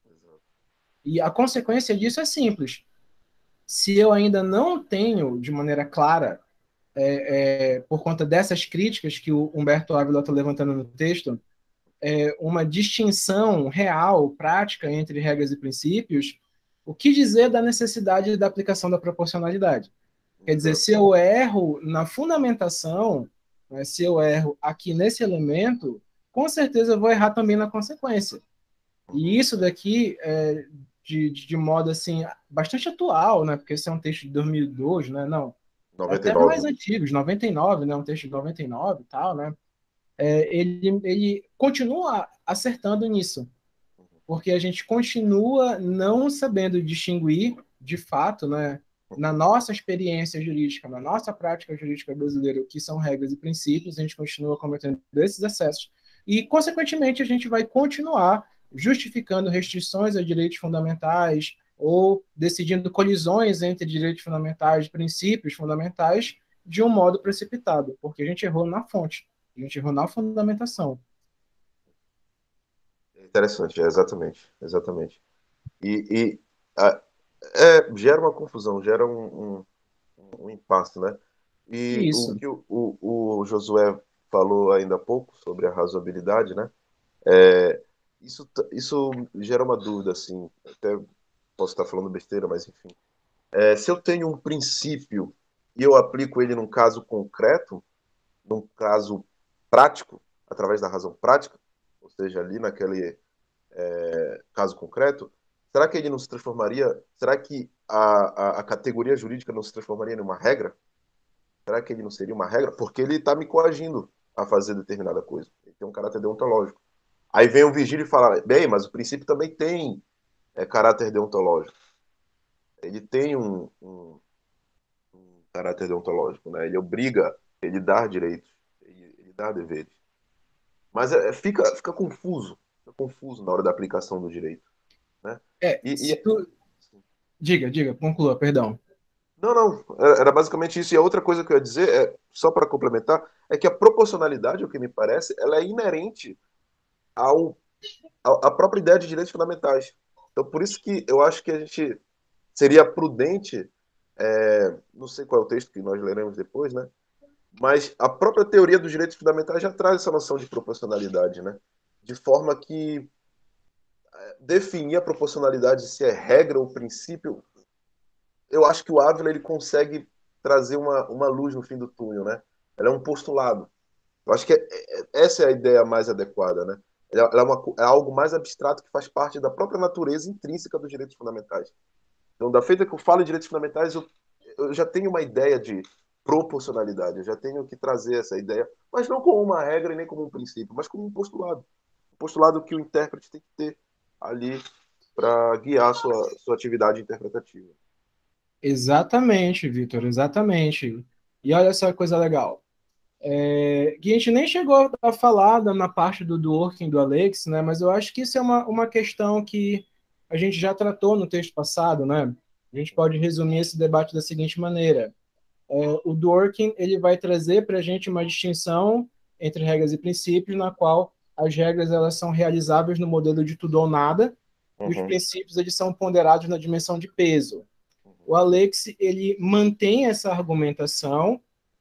E a consequência disso é simples. Se eu ainda não tenho, de maneira clara, é, é, por conta dessas críticas que o Humberto Ávila está levantando no texto, é, uma distinção real, prática, entre regras e princípios, o que dizer da necessidade da aplicação da proporcionalidade? Quer dizer, se eu erro na fundamentação, né, se eu erro aqui nesse elemento, com certeza eu vou errar também na consequência. E isso daqui, é, de, de modo assim, bastante atual, né? Porque esse é um texto de dois mil e dois, né? Não, até mais noventa e nove. antigos, noventa e nove, né? Um texto de noventa e nove e tal, né? É, ele, ele continua acertando nisso, porque a gente continua não sabendo distinguir, de fato, né? Na nossa experiência jurídica, na nossa prática jurídica brasileira, o que são regras e princípios, a gente continua cometendo esses excessos e, consequentemente, a gente vai continuar justificando restrições a direitos fundamentais ou decidindo colisões entre direitos fundamentais, princípios fundamentais, de um modo precipitado, porque a gente errou na fonte, a gente errou na fundamentação. Interessante, é, exatamente, exatamente. E, e a, é, gera uma confusão, gera um, um, um impasse, né? E o Isso. que o, o, o Josué falou ainda há pouco sobre a razoabilidade, né? É, isso, isso gera uma dúvida, assim, até posso estar falando besteira, mas enfim. É, se eu tenho um princípio e eu aplico ele num caso concreto, num caso prático, através da razão prática, ou seja, ali naquele é, caso concreto, será que ele não se transformaria, será que a, a, a categoria jurídica não se transformaria em uma regra? Será que ele não seria uma regra? Porque ele está me coagindo a fazer determinada coisa. Ele tem um caráter deontológico. Aí vem o Virgílio e fala, bem, mas o princípio também tem é, caráter deontológico. Ele tem um, um, um caráter deontológico, né? Ele obriga, ele dá direitos, ele, ele dá deveres. Mas é, fica, fica confuso, fica confuso na hora da aplicação do direito, né? É, E, se e... tu... Diga, diga, conclua, perdão. Não, não, era basicamente isso. E a outra coisa que eu ia dizer, é, só para complementar, é que a proporcionalidade, o que me parece, ela é inerente ao, à própria ideia de direitos fundamentais. Então, por isso que eu acho que a gente seria prudente, é, não sei qual é o texto que nós leremos depois, né? Mas a própria teoria dos direitos fundamentais já traz essa noção de proporcionalidade, né? De forma que definir a proporcionalidade, se é regra ou princípio, eu acho que o Ávila ele consegue trazer uma, uma luz no fim do túnel, né? Ela é um postulado. Eu acho que é, é, essa é a ideia mais adequada, né? Ela, ela é, uma, é algo mais abstrato que faz parte da própria natureza intrínseca dos direitos fundamentais. Então, da feita que eu falo em direitos fundamentais, eu, eu já tenho uma ideia de proporcionalidade, eu já tenho que trazer essa ideia, mas não como uma regra e nem como um princípio, mas como um postulado. Um postulado que o intérprete tem que ter ali para guiar a sua, sua atividade interpretativa. Exatamente, Vitor, exatamente. E olha só que coisa legal. É, que a gente nem chegou a falar na parte do, do working do Alex, né? Mas eu acho que isso é uma, uma questão que a gente já tratou no texto passado, né? A gente pode resumir esse debate da seguinte maneira. É, o Dworkin ele vai trazer para a gente uma distinção entre regras e princípios, na qual as regras elas são realizáveis no modelo de tudo ou nada, uhum. E os princípios eles são ponderados na dimensão de peso. O Alex ele mantém essa argumentação,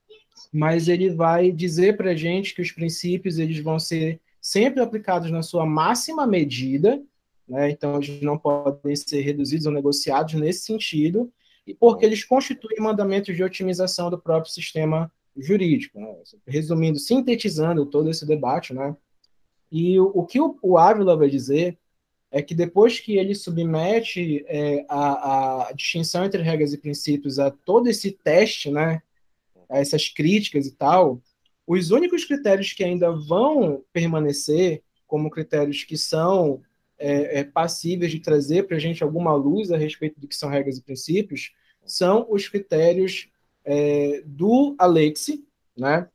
mas ele vai dizer para a gente que os princípios eles vão ser sempre aplicados na sua máxima medida, né? Então eles não podem ser reduzidos ou negociados nesse sentido, e porque eles constituem mandamentos de otimização do próprio sistema jurídico, né? Resumindo, sintetizando todo esse debate, né? E o, o que o, o Ávila vai dizer é que depois que ele submete é, a, a distinção entre regras e princípios a todo esse teste, né, a essas críticas e tal, os únicos critérios que ainda vão permanecer como critérios que são é, é, passíveis de trazer para a gente alguma luz a respeito do que são regras e princípios são os critérios é, do Alexi, né?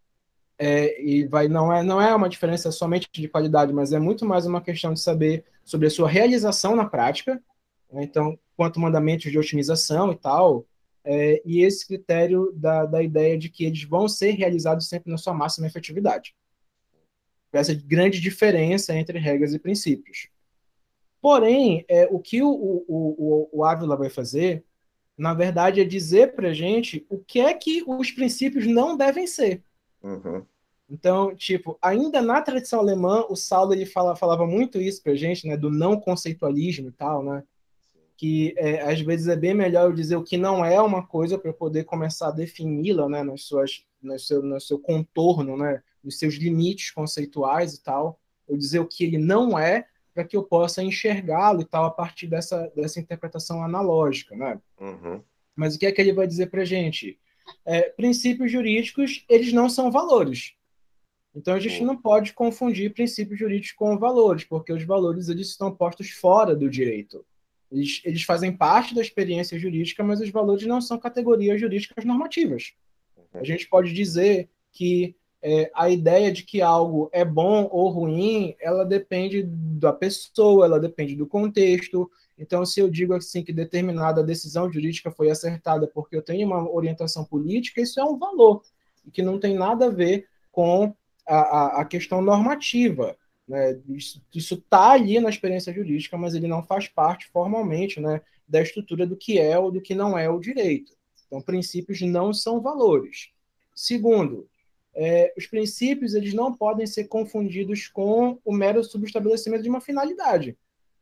É, e vai, não, é, não é uma diferença somente de qualidade, mas é muito mais uma questão de saber sobre a sua realização na prática, né? Então, quanto mandamentos de otimização e tal, é, e esse critério da, da ideia de que eles vão ser realizados sempre na sua máxima efetividade. Essa grande diferença entre regras e princípios. Porém, é, o que o, o, o, o Ávila vai fazer, na verdade, é dizer para a gente o que é que os princípios não devem ser. Uhum. Então, tipo, ainda na tradição alemã, o Saulo ele fala, falava muito isso pra gente, né, do não conceitualismo e tal, né, que é, às vezes é bem melhor eu dizer o que não é uma coisa para poder começar a defini-la, né, nas suas, no, seu, no seu contorno, né, nos seus limites conceituais e tal, eu dizer o que ele não é para que eu possa enxergá-lo e tal a partir dessa, dessa interpretação analógica, né. Uhum. Mas o que é que ele vai dizer pra gente? É, princípios jurídicos, eles não são valores. Então, a gente não pode confundir princípios jurídicos com valores, porque os valores eles estão postos fora do direito. Eles, eles fazem parte da experiência jurídica, mas os valores não são categorias jurídicas normativas. A gente pode dizer que é, a ideia de que algo é bom ou ruim, ela depende da pessoa, ela depende do contexto. Então, se eu digo assim que determinada decisão jurídica foi acertada porque eu tenho uma orientação política, isso é um valor, e que não tem nada a ver com A, a questão normativa, né? Isso está ali na experiência jurídica, mas ele não faz parte formalmente, né, da estrutura do que é ou do que não é o direito. Então, princípios não são valores. Segundo, é, os princípios eles não podem ser confundidos com o mero subestabelecimento de uma finalidade.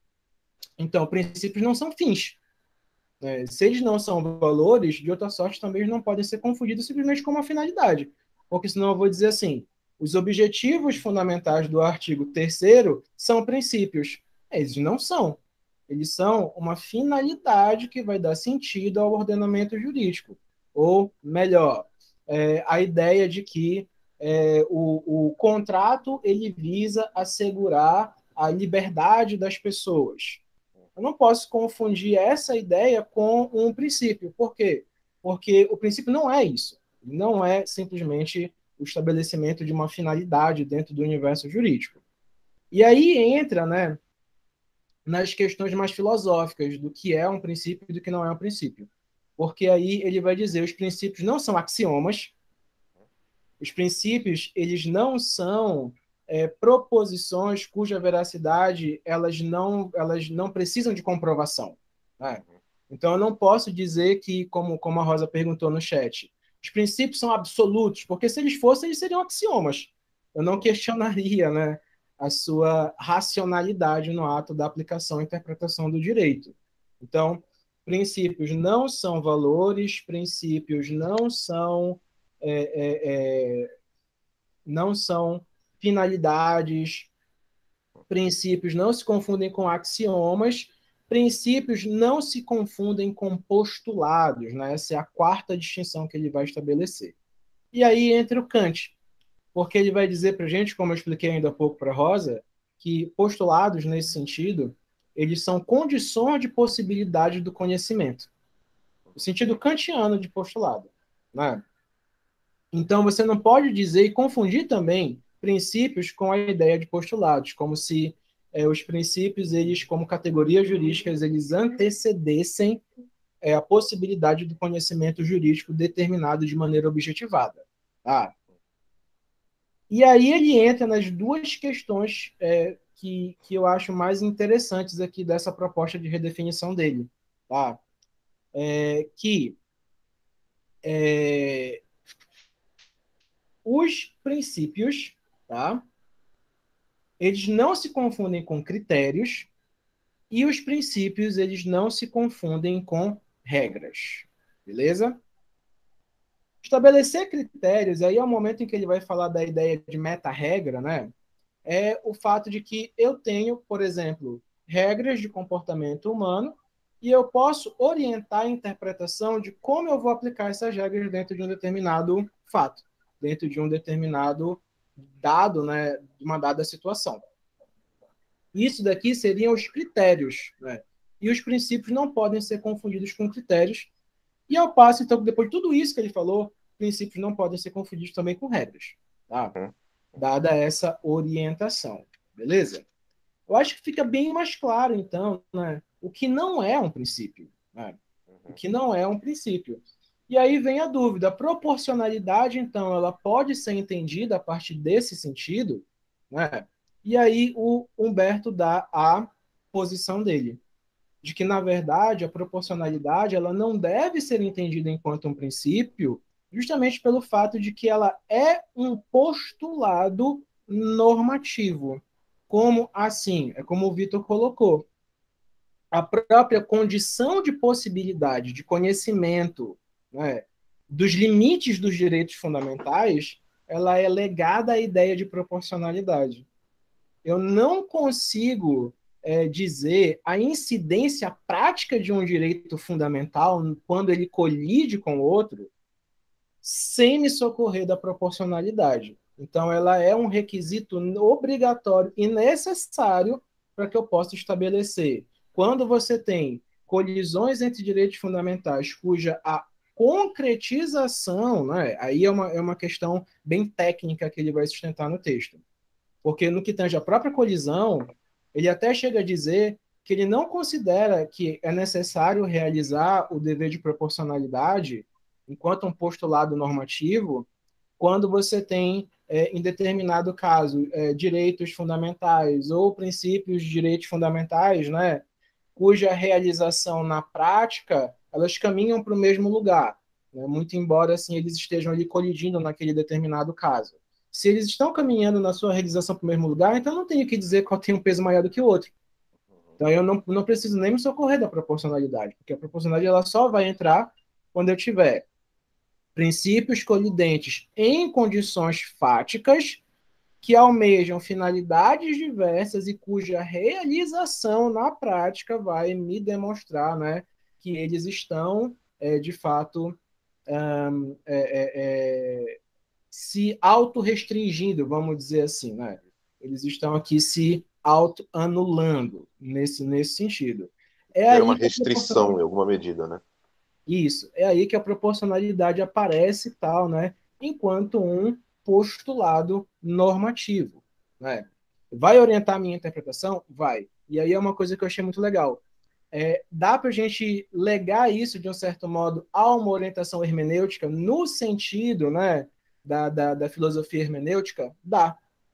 Então, princípios não são fins. Né? Se eles não são valores, de outra sorte, também eles não podem ser confundidos simplesmente com uma finalidade. Porque senão eu vou dizer assim, os objetivos fundamentais do artigo terceiro são princípios. Eles não são. Eles são uma finalidade que vai dar sentido ao ordenamento jurídico. Ou, melhor, é, a ideia de que é, o, o contrato ele visa assegurar a liberdade das pessoas. Eu não posso confundir essa ideia com um princípio. Por quê? Porque o princípio não é isso. Não é simplesmente o estabelecimento de uma finalidade dentro do universo jurídico. E aí entra, né, nas questões mais filosóficas do que é um princípio e do que não é um princípio. Porque aí ele vai dizer, os princípios não são axiomas, os princípios, eles não são é, proposições cuja veracidade elas não, elas não precisam de comprovação. Né? Então, eu não posso dizer que, como, como a Rosa perguntou no chat, os princípios são absolutos, porque se eles fossem, eles seriam axiomas. Eu não questionaria, né, a sua racionalidade no ato da aplicação e interpretação do direito. Então, princípios não são valores, princípios não são, é, é, é, não são finalidades, princípios não se confundem com axiomas, princípios não se confundem com postulados, né? Essa é a quarta distinção que ele vai estabelecer. E aí entra o Kant, porque ele vai dizer para a gente, como eu expliquei ainda há pouco para a Rosa, que postulados, nesse sentido, eles são condições de possibilidade do conhecimento. O sentido kantiano de postulado. Né? Então, você não pode dizer e confundir também princípios com a ideia de postulados, como se é, os princípios, eles, como categorias jurídicas, eles antecedessem é, a possibilidade do conhecimento jurídico determinado de maneira objetivada. Tá? E aí ele entra nas duas questões é, que, que eu acho mais interessantes aqui dessa proposta de redefinição dele. Tá? É, que é, os princípios, tá? Eles não se confundem com critérios e os princípios eles não se confundem com regras. Beleza? Estabelecer critérios, aí é o momento em que ele vai falar da ideia de meta-regra, né? É o fato de que eu tenho, por exemplo, regras de comportamento humano e eu posso orientar a interpretação de como eu vou aplicar essas regras dentro de um determinado fato, dentro de um determinado dado, né, de uma dada situação. Isso daqui seriam os critérios, né? E os princípios não podem ser confundidos com critérios. E ao passo, então, depois de tudo isso que ele falou, princípios não podem ser confundidos também com regras, tá? Dada essa orientação, beleza? Eu acho que fica bem mais claro, então, né, o que não é um princípio, né? O que não é um princípio. E aí vem a dúvida, a proporcionalidade, então, ela pode ser entendida a partir desse sentido, né? E aí o Humberto dá a posição dele, de que, na verdade, a proporcionalidade ela não deve ser entendida enquanto um princípio, justamente pelo fato de que ela é um postulado normativo. Como assim? É como o Vitor colocou. A própria condição de possibilidade de conhecimento, né, dos limites dos direitos fundamentais, ela é legada à ideia de proporcionalidade. Eu não consigo é, dizer a incidência prática de um direito fundamental quando ele colide com outro sem me socorrer da proporcionalidade. Então, ela é um requisito obrigatório e necessário para que eu possa estabelecer. Quando você tem colisões entre direitos fundamentais cuja a concretização, né, aí é uma, é uma questão bem técnica que ele vai sustentar no texto. Porque no que tange a própria colisão, ele até chega a dizer que ele não considera que é necessário realizar o dever de proporcionalidade enquanto um postulado normativo quando você tem, é, em determinado caso, é, direitos fundamentais ou princípios de direitos fundamentais, né, cuja realização na prática, elas caminham para o mesmo lugar. né? Muito embora assim, eles estejam ali colidindo naquele determinado caso. Se eles estão caminhando na sua realização para o mesmo lugar, então eu não tenho que dizer qual tem um peso maior do que o outro. Então eu não, não preciso nem me socorrer da proporcionalidade, porque a proporcionalidade ela só vai entrar quando eu tiver princípios colidentes em condições fáticas que almejam finalidades diversas e cuja realização na prática vai me demonstrar, né, que eles estão, é, de fato, um, é, é, é, se auto-restringindo, vamos dizer assim, né? Eles estão aqui se auto-anulando nesse, nesse sentido. É Gera uma aí que a restrição em alguma medida, né? Isso, é aí que a proporcionalidade aparece e tal, né? Enquanto um postulado normativo, né? Vai orientar a minha interpretação? Vai. E aí é uma coisa que eu achei muito legal. É, dá para a gente legar isso, de um certo modo, a uma orientação hermenêutica no sentido, né, da, da, da filosofia hermenêutica? Dá.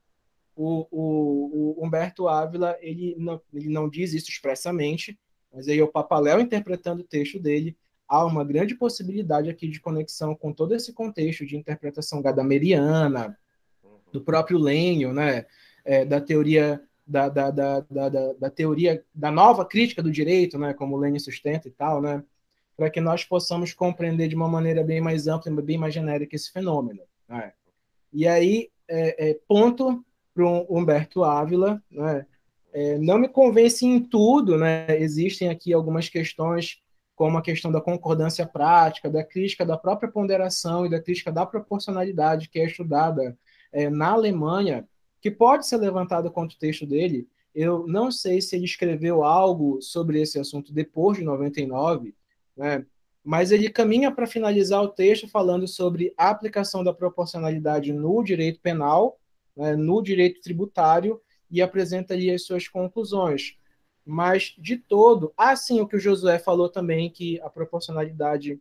O, o, o Humberto Ávila, ele não, ele não diz isso expressamente, mas aí o Papaléu interpretando o texto dele, há uma grande possibilidade aqui de conexão com todo esse contexto de interpretação gadameriana, do próprio Lênio, né, é, da teoria da, da, da, da, da teoria da nova crítica do direito, né, como o Lênio sustenta e tal, né, para que nós possamos compreender de uma maneira bem mais ampla e bem mais genérica esse fenômeno. Né? E aí, é, é, ponto para o Humberto Ávila, né? É, não me convence em tudo, né? Existem aqui algumas questões, como a questão da concordância prática, da crítica da própria ponderação e da crítica da proporcionalidade, que é estudada é, na Alemanha, que pode ser levantada contra o texto dele. Eu não sei se ele escreveu algo sobre esse assunto depois de noventa e nove, né? Mas ele caminha para finalizar o texto falando sobre a aplicação da proporcionalidade no direito penal, né, no direito tributário, e apresenta ali as suas conclusões. Mas, de todo, assim, o que o Josué falou também, que a proporcionalidade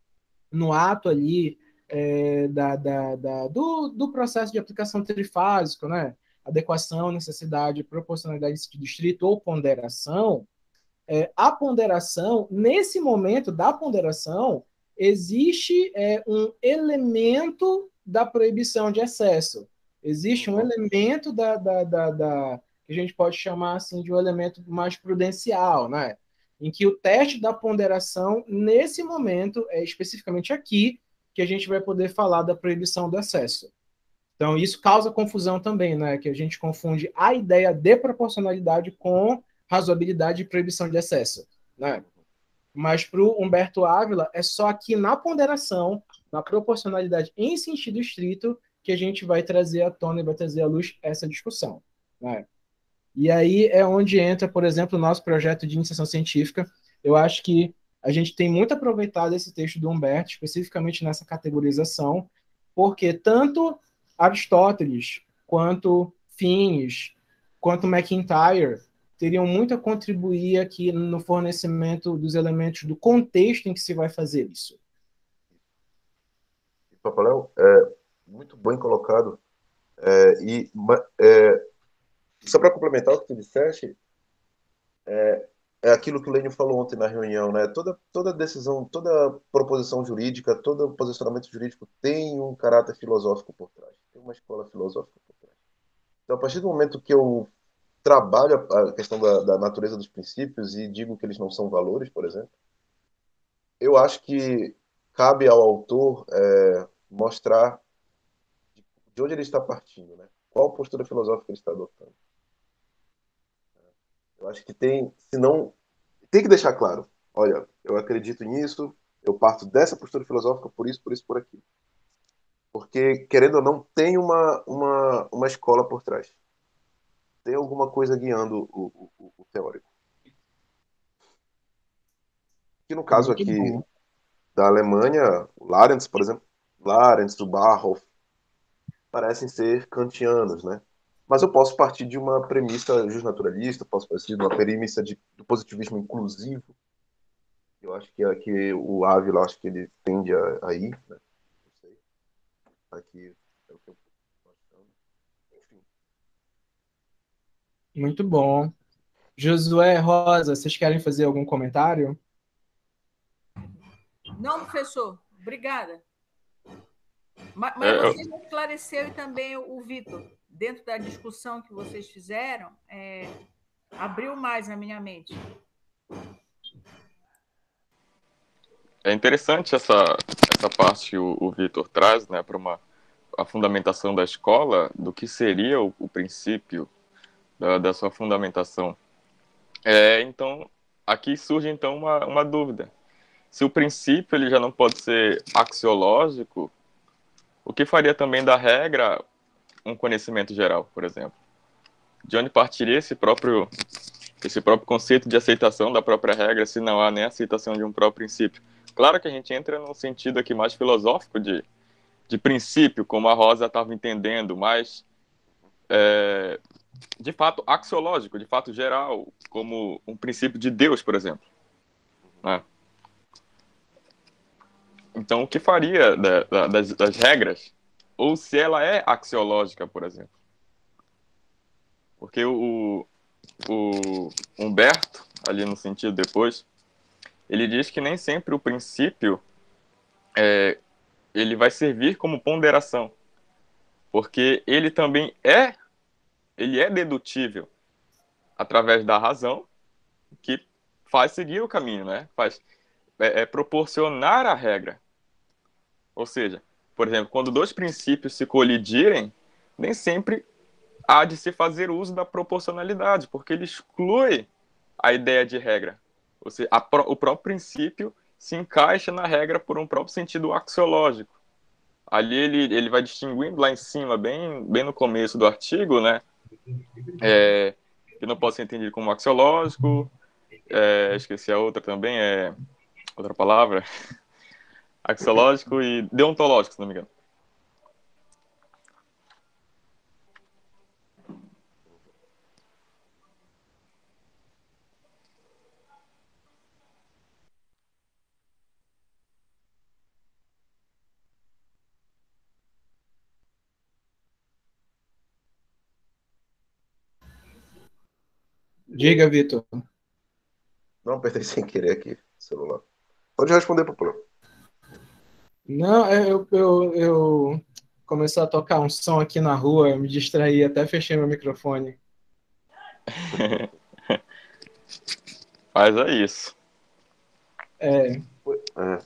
no ato ali é, da, da, da, do, do processo de aplicação trifásico, né, adequação, necessidade, proporcionalidade em sentido estrito ou ponderação, é, a ponderação, nesse momento da ponderação, existe é, um elemento da proibição de excesso. Existe um Uhum. elemento da, da, da, da, que a gente pode chamar assim, de um elemento mais prudencial, né? Em que o teste da ponderação, nesse momento, é especificamente aqui, que a gente vai poder falar da proibição do excesso. Então, isso causa confusão também, né? Que a gente confunde a ideia de proporcionalidade com razoabilidade e proibição de excesso, né? Mas para o Humberto Ávila, é só aqui na ponderação, na proporcionalidade em sentido estrito, que a gente vai trazer à tona e vai trazer à luz essa discussão, né? E aí é onde entra, por exemplo, o nosso projeto de iniciação científica. Eu acho que a gente tem muito aproveitado esse texto do Humberto, especificamente nessa categorização, porque tanto Aristóteles, quanto Finis, quanto McIntyre teriam muito a contribuir aqui no fornecimento dos elementos do contexto em que se vai fazer isso. Papaléu, é muito bem colocado. É, e é, só para complementar o que tu disseste, é, é aquilo que o Lênio falou ontem na reunião, né? Toda, toda decisão, toda proposição jurídica, todo posicionamento jurídico tem um caráter filosófico por trás, tem uma escola filosófica por trás. Então, a partir do momento que eu trabalho a questão da, da natureza dos princípios e digo que eles não são valores, por exemplo, eu acho que cabe ao autor é, mostrar de onde ele está partindo, né? Qual postura filosófica ele está adotando. Eu acho que tem, se não, tem que deixar claro, olha, eu acredito nisso, eu parto dessa postura filosófica por isso, por isso, por aqui. Porque, querendo ou não, tem uma, uma, uma escola por trás. Tem alguma coisa guiando o, o, o teórico. Que no caso Muito aqui bom. da Alemanha, o Larentz, por exemplo, Larentz, o Barhoff, parecem ser kantianos, né? Mas eu posso partir de uma premissa justnaturalista, posso partir de uma premissa de, do positivismo inclusivo. Eu acho que, é que o Ávila, acho que ele tende a, a ir, né? Não sei. Aqui é o que eu estou achando. Enfim. Muito bom. Josué, Rosa, vocês querem fazer algum comentário? Não, professor. Obrigada. Mas, É, mas eu- você já esclareceu e também o, o Vitor, dentro da discussão que vocês fizeram, é, abriu mais na minha mente. É interessante essa, essa parte que o, o Vitor traz, né, para uma a fundamentação da escola, do que seria o, o princípio da, da sua fundamentação. É, então, aqui surge então uma, uma dúvida. Se o princípio ele já não pode ser axiológico, o que faria também da regra um conhecimento geral, por exemplo? De onde partiria esse próprio esse próprio conceito de aceitação da própria regra, se não há nem aceitação de um próprio princípio? Claro que a gente entra num sentido aqui mais filosófico de, de princípio, como a Rosa estava entendendo, mas é, de fato axiológico, de fato geral, como um princípio de Deus, por exemplo, né? Então, o que faria da, da, das, das regras? Ou se ela é axiológica, por exemplo? Porque o, o Humberto, ali no sentido depois, ele diz que nem sempre o princípio é, ele vai servir como ponderação, porque ele também é ele é dedutível através da razão, que faz seguir o caminho, né? Faz é, é proporcionar a regra. Ou seja, por exemplo, quando dois princípios se colidirem, nem sempre há de se fazer uso da proporcionalidade, porque ele exclui a ideia de regra. Ou seja, a, o próprio princípio se encaixa na regra por um próprio sentido axiológico. Ali ele, ele vai distinguindo lá em cima, bem, bem no começo do artigo, né? É, que não pode ser entendido como axiológico, é, esqueci a outra também, é outra palavra, axiológico e deontológico, se não me engano. Diga, Vitor. Não, apertei sem querer aqui o celular. Pode responder, Populão. Não, é, eu, eu, eu comecei a tocar um som aqui na rua, eu me distraí, até fechei meu microfone. Mas é isso. É, É,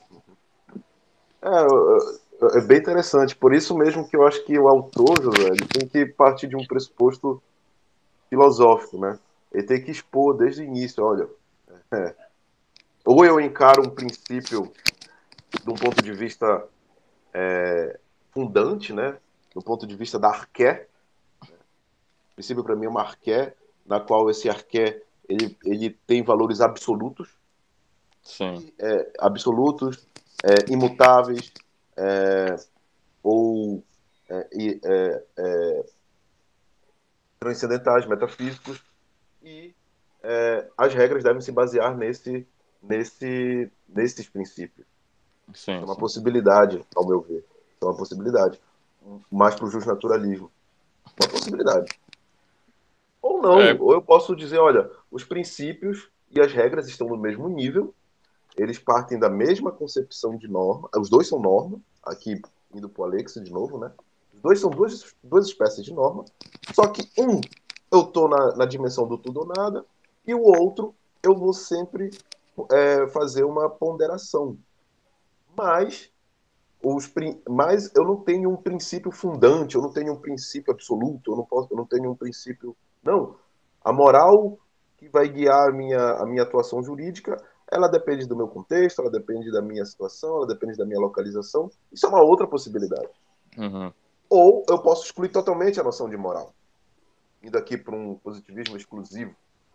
é, é bem interessante. Por isso mesmo que eu acho que o autor, José, ele tem que partir de um pressuposto filosófico, né? Ele tem que expor desde o início, olha, é, ou eu encaro um princípio de um ponto de vista é, fundante, né? Do ponto de vista da arqué. O princípio, para mim, é uma arqué, na qual esse arqué ele, ele tem valores absolutos, Sim. é, absolutos, é, imutáveis, é, ou é, é, é, transcendentais, metafísicos, e é, as regras devem se basear nesse, nesse, nesses princípios. Sim, É uma sim. possibilidade, ao meu ver. É uma possibilidade. Mais para o justnaturalismo. Uma possibilidade. Ou não. É, Ou eu posso dizer, olha, os princípios e as regras estão no mesmo nível, eles partem da mesma concepção de norma, os dois são norma, aqui indo para o Alex de novo, né? Os dois são duas, duas espécies de norma, só que um eu estou na, na dimensão do tudo ou nada, e o outro eu vou sempre é, fazer uma ponderação. Mas, os, mas eu não tenho um princípio fundante, eu não tenho um princípio absoluto, eu não, posso, eu não tenho um princípio... Não, a moral que vai guiar a minha, a minha atuação jurídica, ela depende do meu contexto, ela depende da minha situação, ela depende da minha localização. Isso é uma outra possibilidade. uhum. Ou eu posso excluir totalmente a noção de moral, indo aqui para um positivismo exclusivo.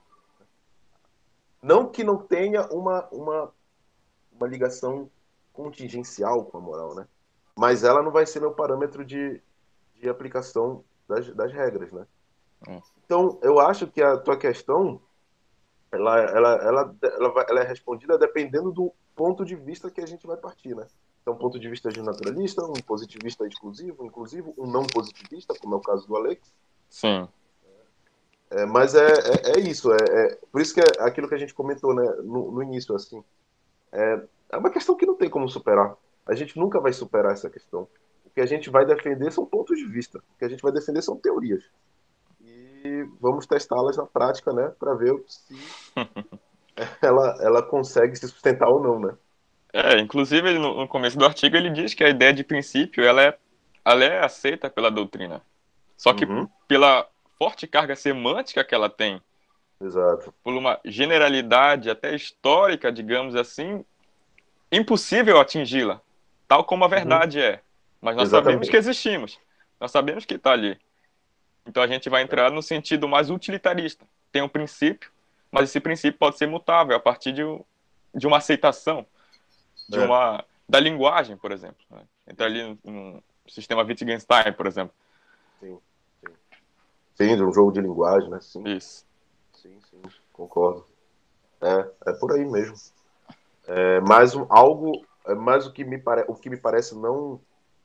Não que não tenha uma, uma, uma ligação contingencial com a moral, né? Mas ela não vai ser meu parâmetro de, de aplicação das, das regras, né? É. Então, eu acho que a tua questão ela, ela, ela, ela, vai, ela é respondida dependendo do ponto de vista que a gente vai partir, né? Então, um ponto de vista de naturalista, um positivista exclusivo, inclusive um não positivista, como é o caso do Alex. Sim. É, mas é, é, é isso, é, é, por isso que é aquilo que a gente comentou, né, no, no início, assim, é, é uma questão que não tem como superar. A gente nunca vai superar essa questão. O que a gente vai defender são pontos de vista. O que a gente vai defender são teorias. E vamos testá-las na prática, né, para ver se ela, ela consegue se sustentar ou não, né? É, inclusive, ele, no, no começo do artigo, ele diz que a ideia de princípio ela é, ela é aceita pela doutrina. Só que Uhum. pela forte carga semântica que ela tem, Exato. por uma generalidade até histórica, digamos assim, impossível atingi-la, tal como a Uhum. verdade é. Mas nós sabemos que Exatamente. existimos, nós sabemos que está ali. Então a gente vai entrar no sentido mais utilitarista. Tem um princípio, mas esse princípio pode ser mutável a partir de, um- de uma aceitação, de É. uma da linguagem, por exemplo. Né? Entra ali no, no sistema Wittgenstein, por exemplo. Sim, sim. Sim, de um jogo de linguagem, né? Sim, Isso. sim, sim, concordo. É, é por aí mesmo. É mais um, algo, é mais o que me pare, o que me parece não,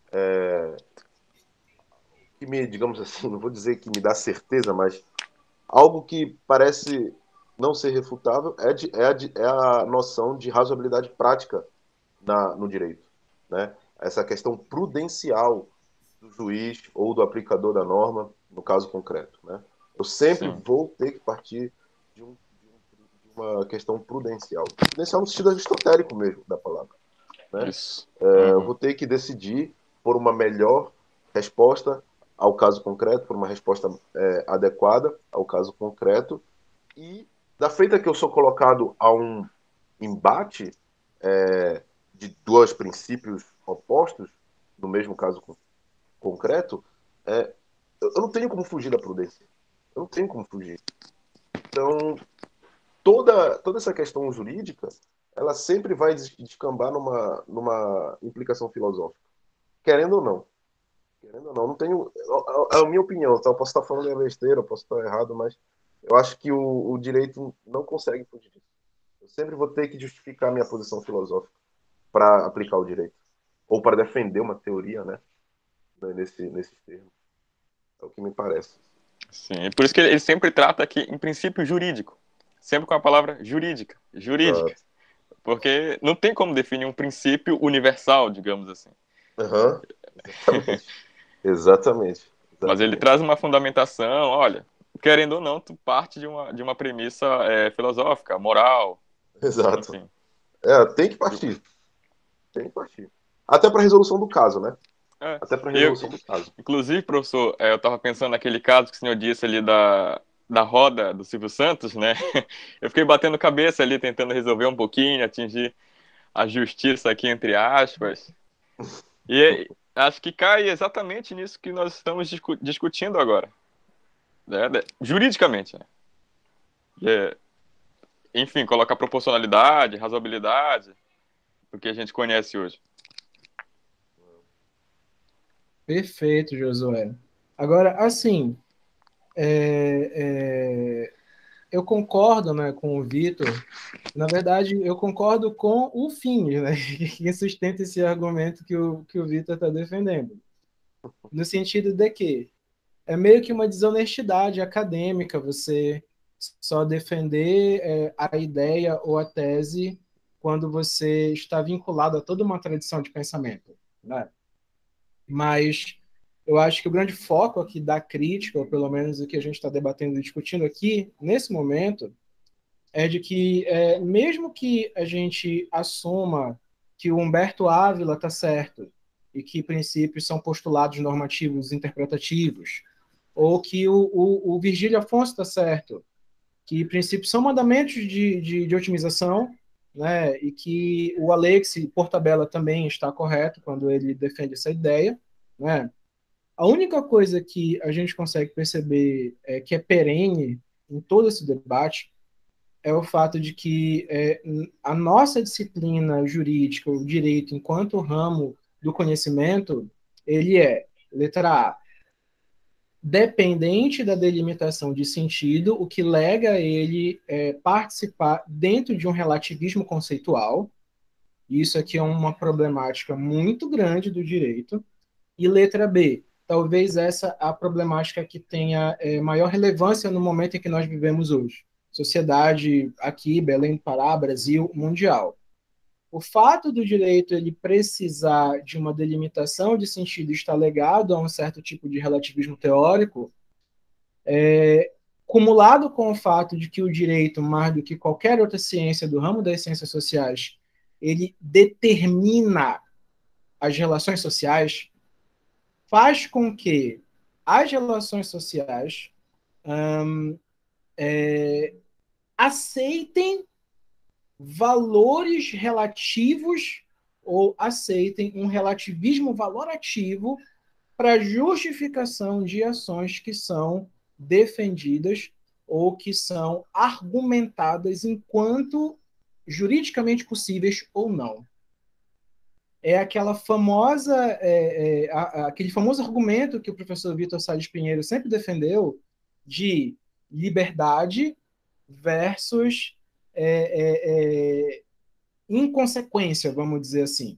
que me, digamos assim, não vou dizer que me dá certeza, mas algo que parece não ser refutável é, de, é, a, de, é a noção de razoabilidade prática na, no direito, né? Essa questão prudencial do juiz ou do aplicador da norma, no caso concreto, né? Eu sempre Sim. vou ter que partir de, um, de, um, de uma questão prudencial. Prudencial no sentido aristotélico mesmo da palavra, né? Isso. É, eu Uhum. vou ter que decidir por uma melhor resposta ao caso concreto, por uma resposta é, adequada ao caso concreto, e da feita que eu sou colocado a um embate é, de dois princípios opostos, no mesmo caso con- concreto, é, eu eu não tenho como fugir da prudência. Eu não tenho como fugir. Então, toda, toda essa questão jurídica, ela sempre vai des- descambar numa, numa implicação filosófica. Querendo ou não. Querendo ou não, não tenho. É a minha opinião, tá? Eu posso estar falando de besteira, eu posso estar errado, mas eu acho que o, o direito não consegue fugir disso. Eu sempre vou ter que justificar a minha posição filosófica para aplicar o direito. Ou para defender uma teoria, né? Nesse, nesse termo. É o que me parece. Sim. E por isso que ele ele sempre trata aqui em princípio jurídico. Sempre com a palavra jurídica. Jurídica. Exato. Porque não tem como definir um princípio universal, digamos assim. Aham. Exatamente. Exatamente. Mas ele Exatamente. traz uma fundamentação, olha, querendo ou não, tu parte de uma, de uma premissa é, filosófica, moral, Exato. enfim. É, tem que partir. Tem que partir. Até para a resolução do caso, né? É. Até para a Eu, resolução do caso. inclusive, professor, é, eu estava pensando naquele caso que o senhor disse ali da, da roda do Silvio Santos, né? Eu fiquei batendo cabeça ali, tentando resolver um pouquinho, atingir a justiça aqui, entre aspas. E é, acho que cai exatamente nisso que nós estamos discu- discutindo agora, né? De- Juridicamente, né? É, enfim, colocar proporcionalidade, razoabilidade, do que a gente conhece hoje. Perfeito, Josué. Agora, assim, é, é, eu concordo, né, com o Vitor. Na verdade, eu concordo com o fim, né, que sustenta esse argumento que o, que o Vitor está defendendo. No sentido de que é meio que uma desonestidade acadêmica você só defender é, a ideia ou a tese quando você está vinculado a toda uma tradição de pensamento, né? Mas eu acho que o grande foco aqui da crítica, ou pelo menos o que a gente está debatendo e discutindo aqui, nesse momento, é de que, é, mesmo que a gente assuma que o Humberto Ávila está certo e que princípios são postulados normativos interpretativos, ou que o, o, o Virgílio Afonso está certo, que princípios são mandamentos de, de, de otimização, né, e que o Alex, por tabela, também está correto quando ele defende essa ideia, né? A única coisa que a gente consegue perceber é, que é perene em todo esse debate é o fato de que é, a nossa disciplina jurídica, o direito, enquanto ramo do conhecimento, ele é, letra A, dependente da delimitação de sentido, o que lega a ele é, participar dentro de um relativismo conceitual. Isso aqui é uma problemática muito grande do direito. E letra B, talvez essa a problemática que tenha é, maior relevância no momento em que nós vivemos hoje. Sociedade aqui, Belém do Pará, Brasil, mundial. o fato do direito ele precisar de uma delimitação de sentido estar legado a um certo tipo de relativismo teórico, é, cumulado com o fato de que o direito, mais do que qualquer outra ciência do ramo das ciências sociais, ele determina as relações sociais, faz com que as relações sociais hum, é, aceitem valores relativos ou aceitem um relativismo valorativo para justificação de ações que são defendidas ou que são argumentadas enquanto juridicamente possíveis ou não. É aquela famosa, é, é, a, aquele famoso argumento que o professor Vitor Salles Pinheiro sempre defendeu de liberdade versus é, é, é, inconsequência, vamos dizer assim.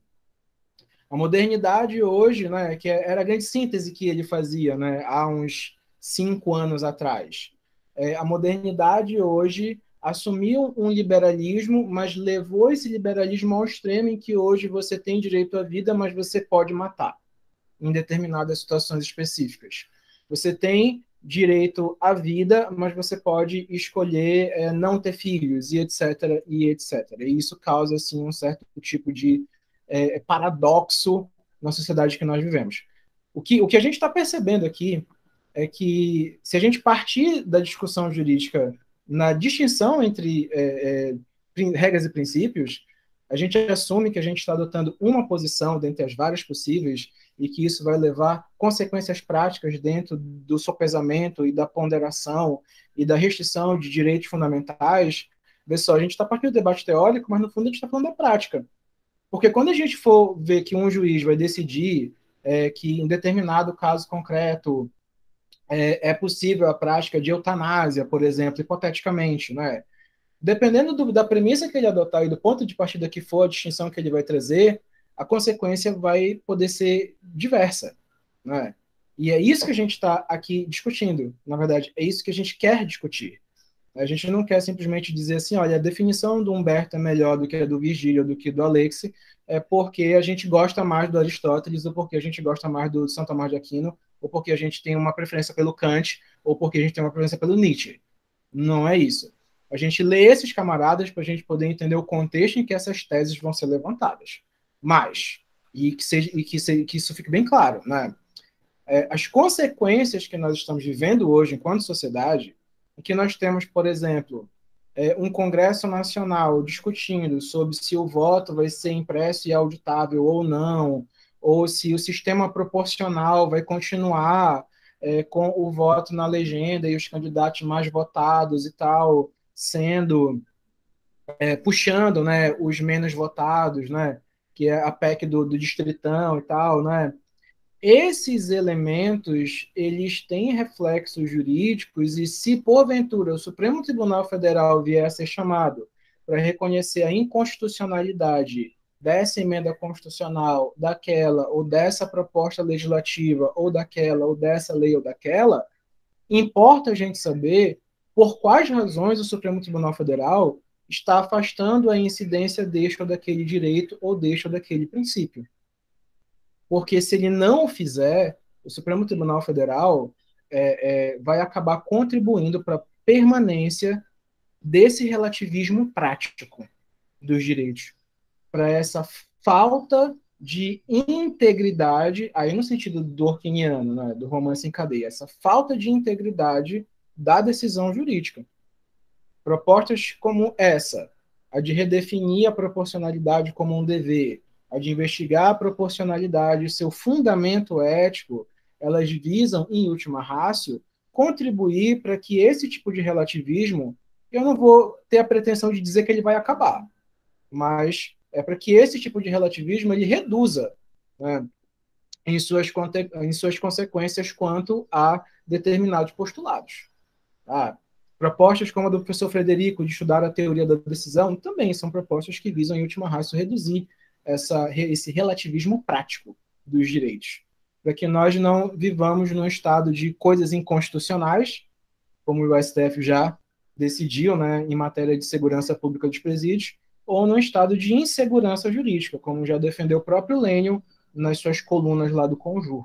A modernidade hoje, né, que era a grande síntese que ele fazia, né, há uns cinco anos atrás. É, a modernidade hoje assumiu um liberalismo, mas levou esse liberalismo ao extremo em que hoje você tem direito à vida, mas você pode matar em determinadas situações específicas. Você tem direito à vida, mas você pode escolher é, não ter filhos, e etc, e etcétera. E isso causa, assim, um certo tipo de é, paradoxo na sociedade que nós vivemos. O que, o que a gente está percebendo aqui é que, se a gente partir da discussão jurídica na distinção entre é, é, regras e princípios, a gente assume que a gente está adotando uma posição dentre as várias possíveis e que isso vai levar consequências práticas dentro do sopesamento e da ponderação e da restrição de direitos fundamentais. Vê só, a gente está partindo do debate teórico, mas no fundo a gente está falando da prática. Porque quando a gente for ver que um juiz vai decidir é, que em determinado caso concreto é, é possível a prática de eutanásia, por exemplo, hipoteticamente, né? Dependendo do, da premissa que ele adotar e do ponto de partida que for a distinção que ele vai trazer, a consequência vai poder ser diversa, né? E é isso que a gente está aqui discutindo. Na verdade, é isso que a gente quer discutir. A gente não quer simplesmente dizer assim, olha, a definição do Humberto é melhor do que a do Virgílio, do que do Alexi, é porque a gente gosta mais do Aristóteles, ou porque a gente gosta mais do Santo Tomás de Aquino, ou porque a gente tem uma preferência pelo Kant, ou porque a gente tem uma preferência pelo Nietzsche. Não é isso. A gente lê esses camaradas para a gente poder entender o contexto em que essas teses vão ser levantadas. Mas, e que, seja, e que, se, que isso fique bem claro, né? É, as consequências que nós estamos vivendo hoje enquanto sociedade, em que nós temos, por exemplo, é, um Congresso Nacional discutindo sobre se o voto vai ser impresso e auditável ou não, ou se o sistema proporcional vai continuar é, com o voto na legenda e os candidatos mais votados e tal, sendo, é, puxando, né, os menos votados, né, que é a P E C do, do Distritão e tal, né? Esses elementos, eles têm reflexos jurídicos e se, porventura, o Supremo Tribunal Federal vier a ser chamado para reconhecer a inconstitucionalidade dessa emenda constitucional, daquela, ou dessa proposta legislativa, ou daquela, ou dessa lei, ou daquela, importa a gente saber por quais razões o Supremo Tribunal Federal está afastando a incidência deste ou daquele direito ou deste ou daquele princípio. Porque se ele não o fizer, o Supremo Tribunal Federal é, é, vai acabar contribuindo para a permanência desse relativismo prático dos direitos, para essa falta de integridade, aí no sentido durkheimiano, né, do romance em cadeia, essa falta de integridade da decisão jurídica. Propostas como essa, a de redefinir a proporcionalidade como um dever, a de investigar a proporcionalidade, seu fundamento ético, elas visam, em última ratio, contribuir para que esse tipo de relativismo, eu não vou ter a pretensão de dizer que ele vai acabar, mas é para que esse tipo de relativismo ele reduza, né, em, suas, em suas consequências quanto a determinados postulados. Tá? Propostas como a do professor Frederico de estudar a teoria da decisão também são propostas que visam, em última ratio, reduzir Essa, esse relativismo prático dos direitos, para que nós não vivamos num estado de coisas inconstitucionais, como o S T F já decidiu, né, em matéria de segurança pública dos presídios, ou num estado de insegurança jurídica, como já defendeu o próprio Lênio nas suas colunas lá do Conjur.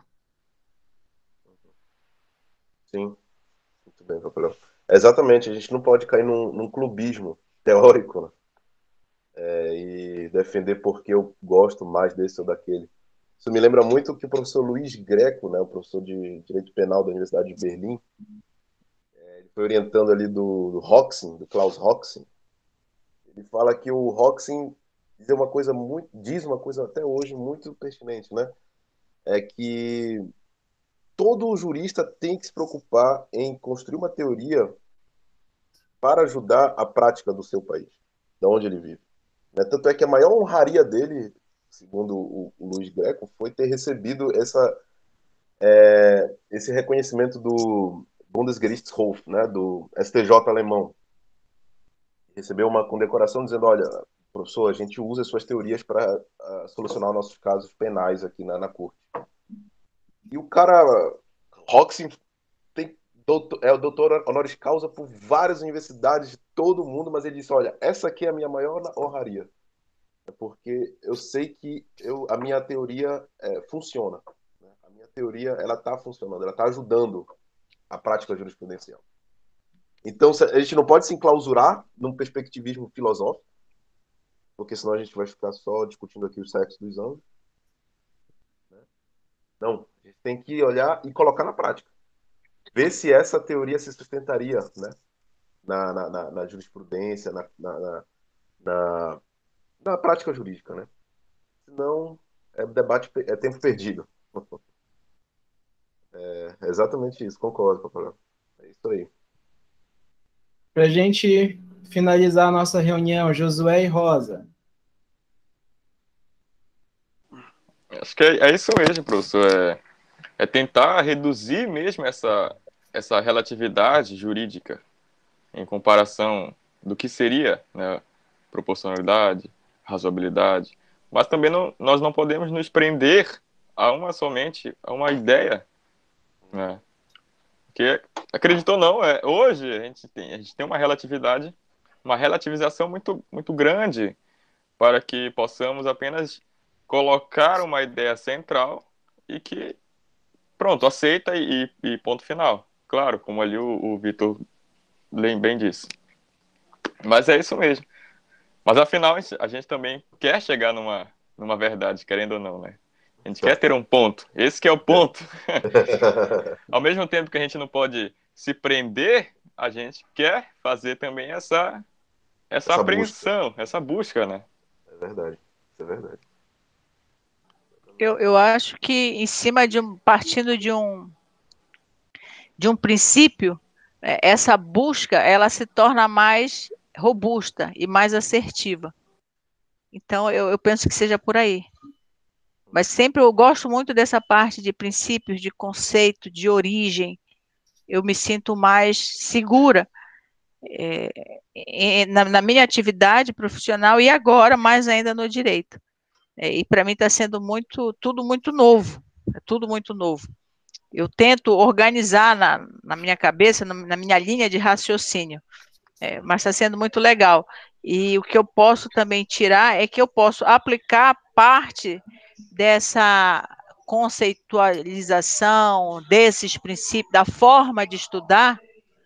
Sim, muito bem, Papai. Exatamente, a gente não pode cair num, num clubismo teórico, né? É, e defender porque eu gosto mais desse ou daquele. Isso me lembra muito que o professor Luiz Greco, né, o professor de Direito Penal da Universidade de Berlim, ele foi orientando ali do, do Hoxin, do Klaus Hoxin. Ele fala que o Hoxin diz uma coisa muito, diz uma coisa até hoje muito pertinente, né? É que todo jurista tem que se preocupar em construir uma teoria para ajudar a prática do seu país, de onde ele vive. Né? Tanto é que a maior honraria dele, segundo o, o Luiz Greco, foi ter recebido essa, é, esse reconhecimento do Bundesgerichtshof, né, do S T J alemão. Recebeu uma condecoração dizendo, olha, professor, a gente usa as suas teorias para uh, solucionar nossos casos penais aqui na, na corte. E o cara, Hoxin, tem doutor, é o doutor honoris causa por várias universidades de todo o mundo, mas ele disse, olha, essa aqui é a minha maior honraria. Porque eu sei que eu, a minha teoria é, funciona. Né? A minha teoria ela está funcionando, ela está ajudando a prática jurisprudencial. Então, a gente não pode se enclausurar num perspectivismo filosófico, porque senão a gente vai ficar só discutindo aqui o sexo dos anjos. Né? Não, a gente tem que olhar e colocar na prática. Ver se essa teoria se sustentaria, né? na, na, na, na jurisprudência, na, na, na, na prática jurídica. Né? Senão, é debate, é tempo perdido. É exatamente isso, concordo, Papai. É isso aí. Para a gente finalizar a nossa reunião, Josué e Rosa. Acho que é, é isso mesmo, professor. É, é tentar reduzir mesmo essa, essa relatividade jurídica em comparação do que seria, né, proporcionalidade, razoabilidade. Mas também não, nós não podemos nos prender a uma somente a uma ideia, né? Porque, acredito ou não, é, hoje a gente tem, a gente tem uma relatividade, uma relativização muito, muito grande para que possamos apenas colocar uma ideia central e que, pronto, aceita e, e ponto final. Claro, como ali o, o Vitor bem disse. Mas é isso mesmo. Mas afinal, a gente também quer chegar numa, numa verdade, querendo ou não, né? A gente quer ter um ponto. Esse que é o ponto. Ao mesmo tempo que a gente não pode se prender, a gente quer fazer também essa, essa, essa apreensão, busca. essa busca, né? É verdade, isso é verdade. Eu, eu acho que em cima de um, partindo de um, de um princípio, essa busca, ela se torna mais robusta e mais assertiva. Então, eu, eu penso que seja por aí. Mas sempre eu gosto muito dessa parte de princípios, de conceito, de origem. Eu me sinto mais segura é, na, na minha atividade profissional e agora mais ainda no direito. É, e para mim está sendo muito, tudo muito novo, é tudo muito novo. Eu tento organizar na, na minha cabeça, na, na minha linha de raciocínio, é, mas está sendo muito legal. E o que eu posso também tirar é que eu posso aplicar parte dessa conceitualização, desses princípios, da forma de estudar.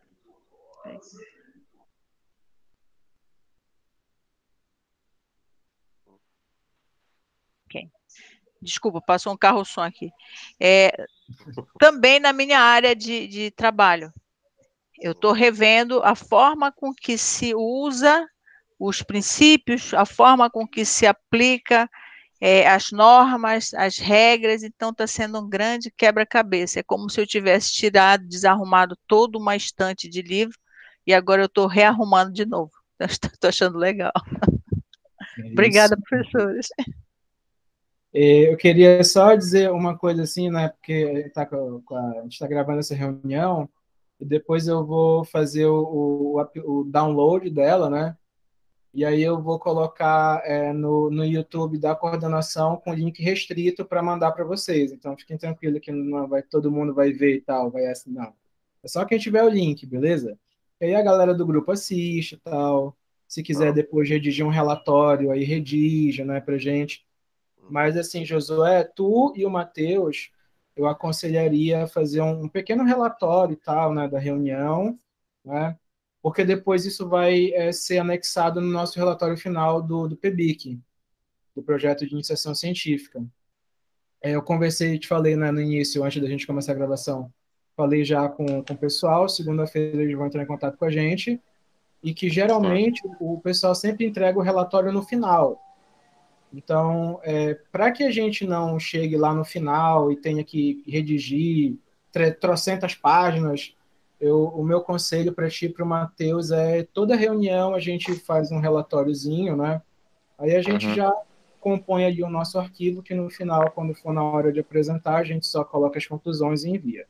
Okay. Desculpa, passou um carro-som aqui. É, também na minha área de, de trabalho. Eu estou revendo a forma com que se usa os princípios, a forma com que se aplica é, as normas, as regras, então está sendo um grande quebra-cabeça. É como se eu tivesse tirado, desarrumado toda uma estante de livro e agora eu estou rearrumando de novo. Estou achando legal. É Obrigada, professores. Eu queria só dizer uma coisa assim, né? Porque tá com a, a gente está gravando essa reunião e depois eu vou fazer o, o, o download dela, né? E aí eu vou colocar é, no, no YouTube da coordenação com link restrito para mandar para vocês. Então fiquem tranquilos que não vai, todo mundo vai ver e tal, vai assim, não. É só quem tiver o link, beleza? E aí a galera do grupo assiste e tal. Se quiser depois redigir um relatório, aí redige, né, para gente. Mas, assim, Josué, tu e o Matheus, eu aconselharia fazer um, um pequeno relatório e tal, né, da reunião, né, porque depois isso vai é, ser anexado no nosso relatório final do, do P B I C, do Projeto de Iniciação Científica. É, eu conversei, te falei, né, no início, antes da gente começar a gravação, falei já com, com o pessoal, segunda-feira eles vão entrar em contato com a gente, e que Sim. geralmente o pessoal sempre entrega o relatório no final. Então, é, para que a gente não chegue lá no final e tenha que redigir tre- trocentas páginas, eu, o meu conselho para ti e para o Matheus é toda reunião a gente faz um relatóriozinho, né? Aí a gente Uhum. já compõe ali o nosso arquivo, que no final, quando for na hora de apresentar, a gente só coloca as conclusões e envia.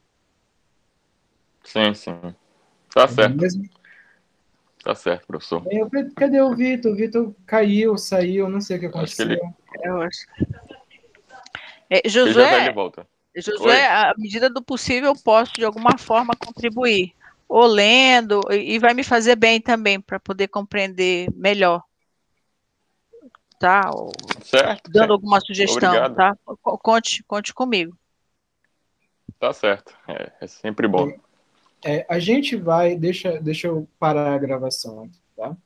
Sim, sim. Tá certo. Beleza? Tá certo, professor. Bem, eu- Cadê o Vitor? O Vitor caiu, saiu, não sei o que Acho que aconteceu. ele, Eu acho. É, que já já ele Josué, volta. Josué, Oi? à medida do possível, eu posso de alguma forma contribuir, ou lendo, e e vai me fazer bem também para poder compreender melhor, tá? Ou Certo? dando alguma sugestão, Obrigado. tá? Co- Conte, conte comigo. Tá certo. É, é sempre bom. É, a gente vai, deixa, deixa eu parar a gravação aqui, tá?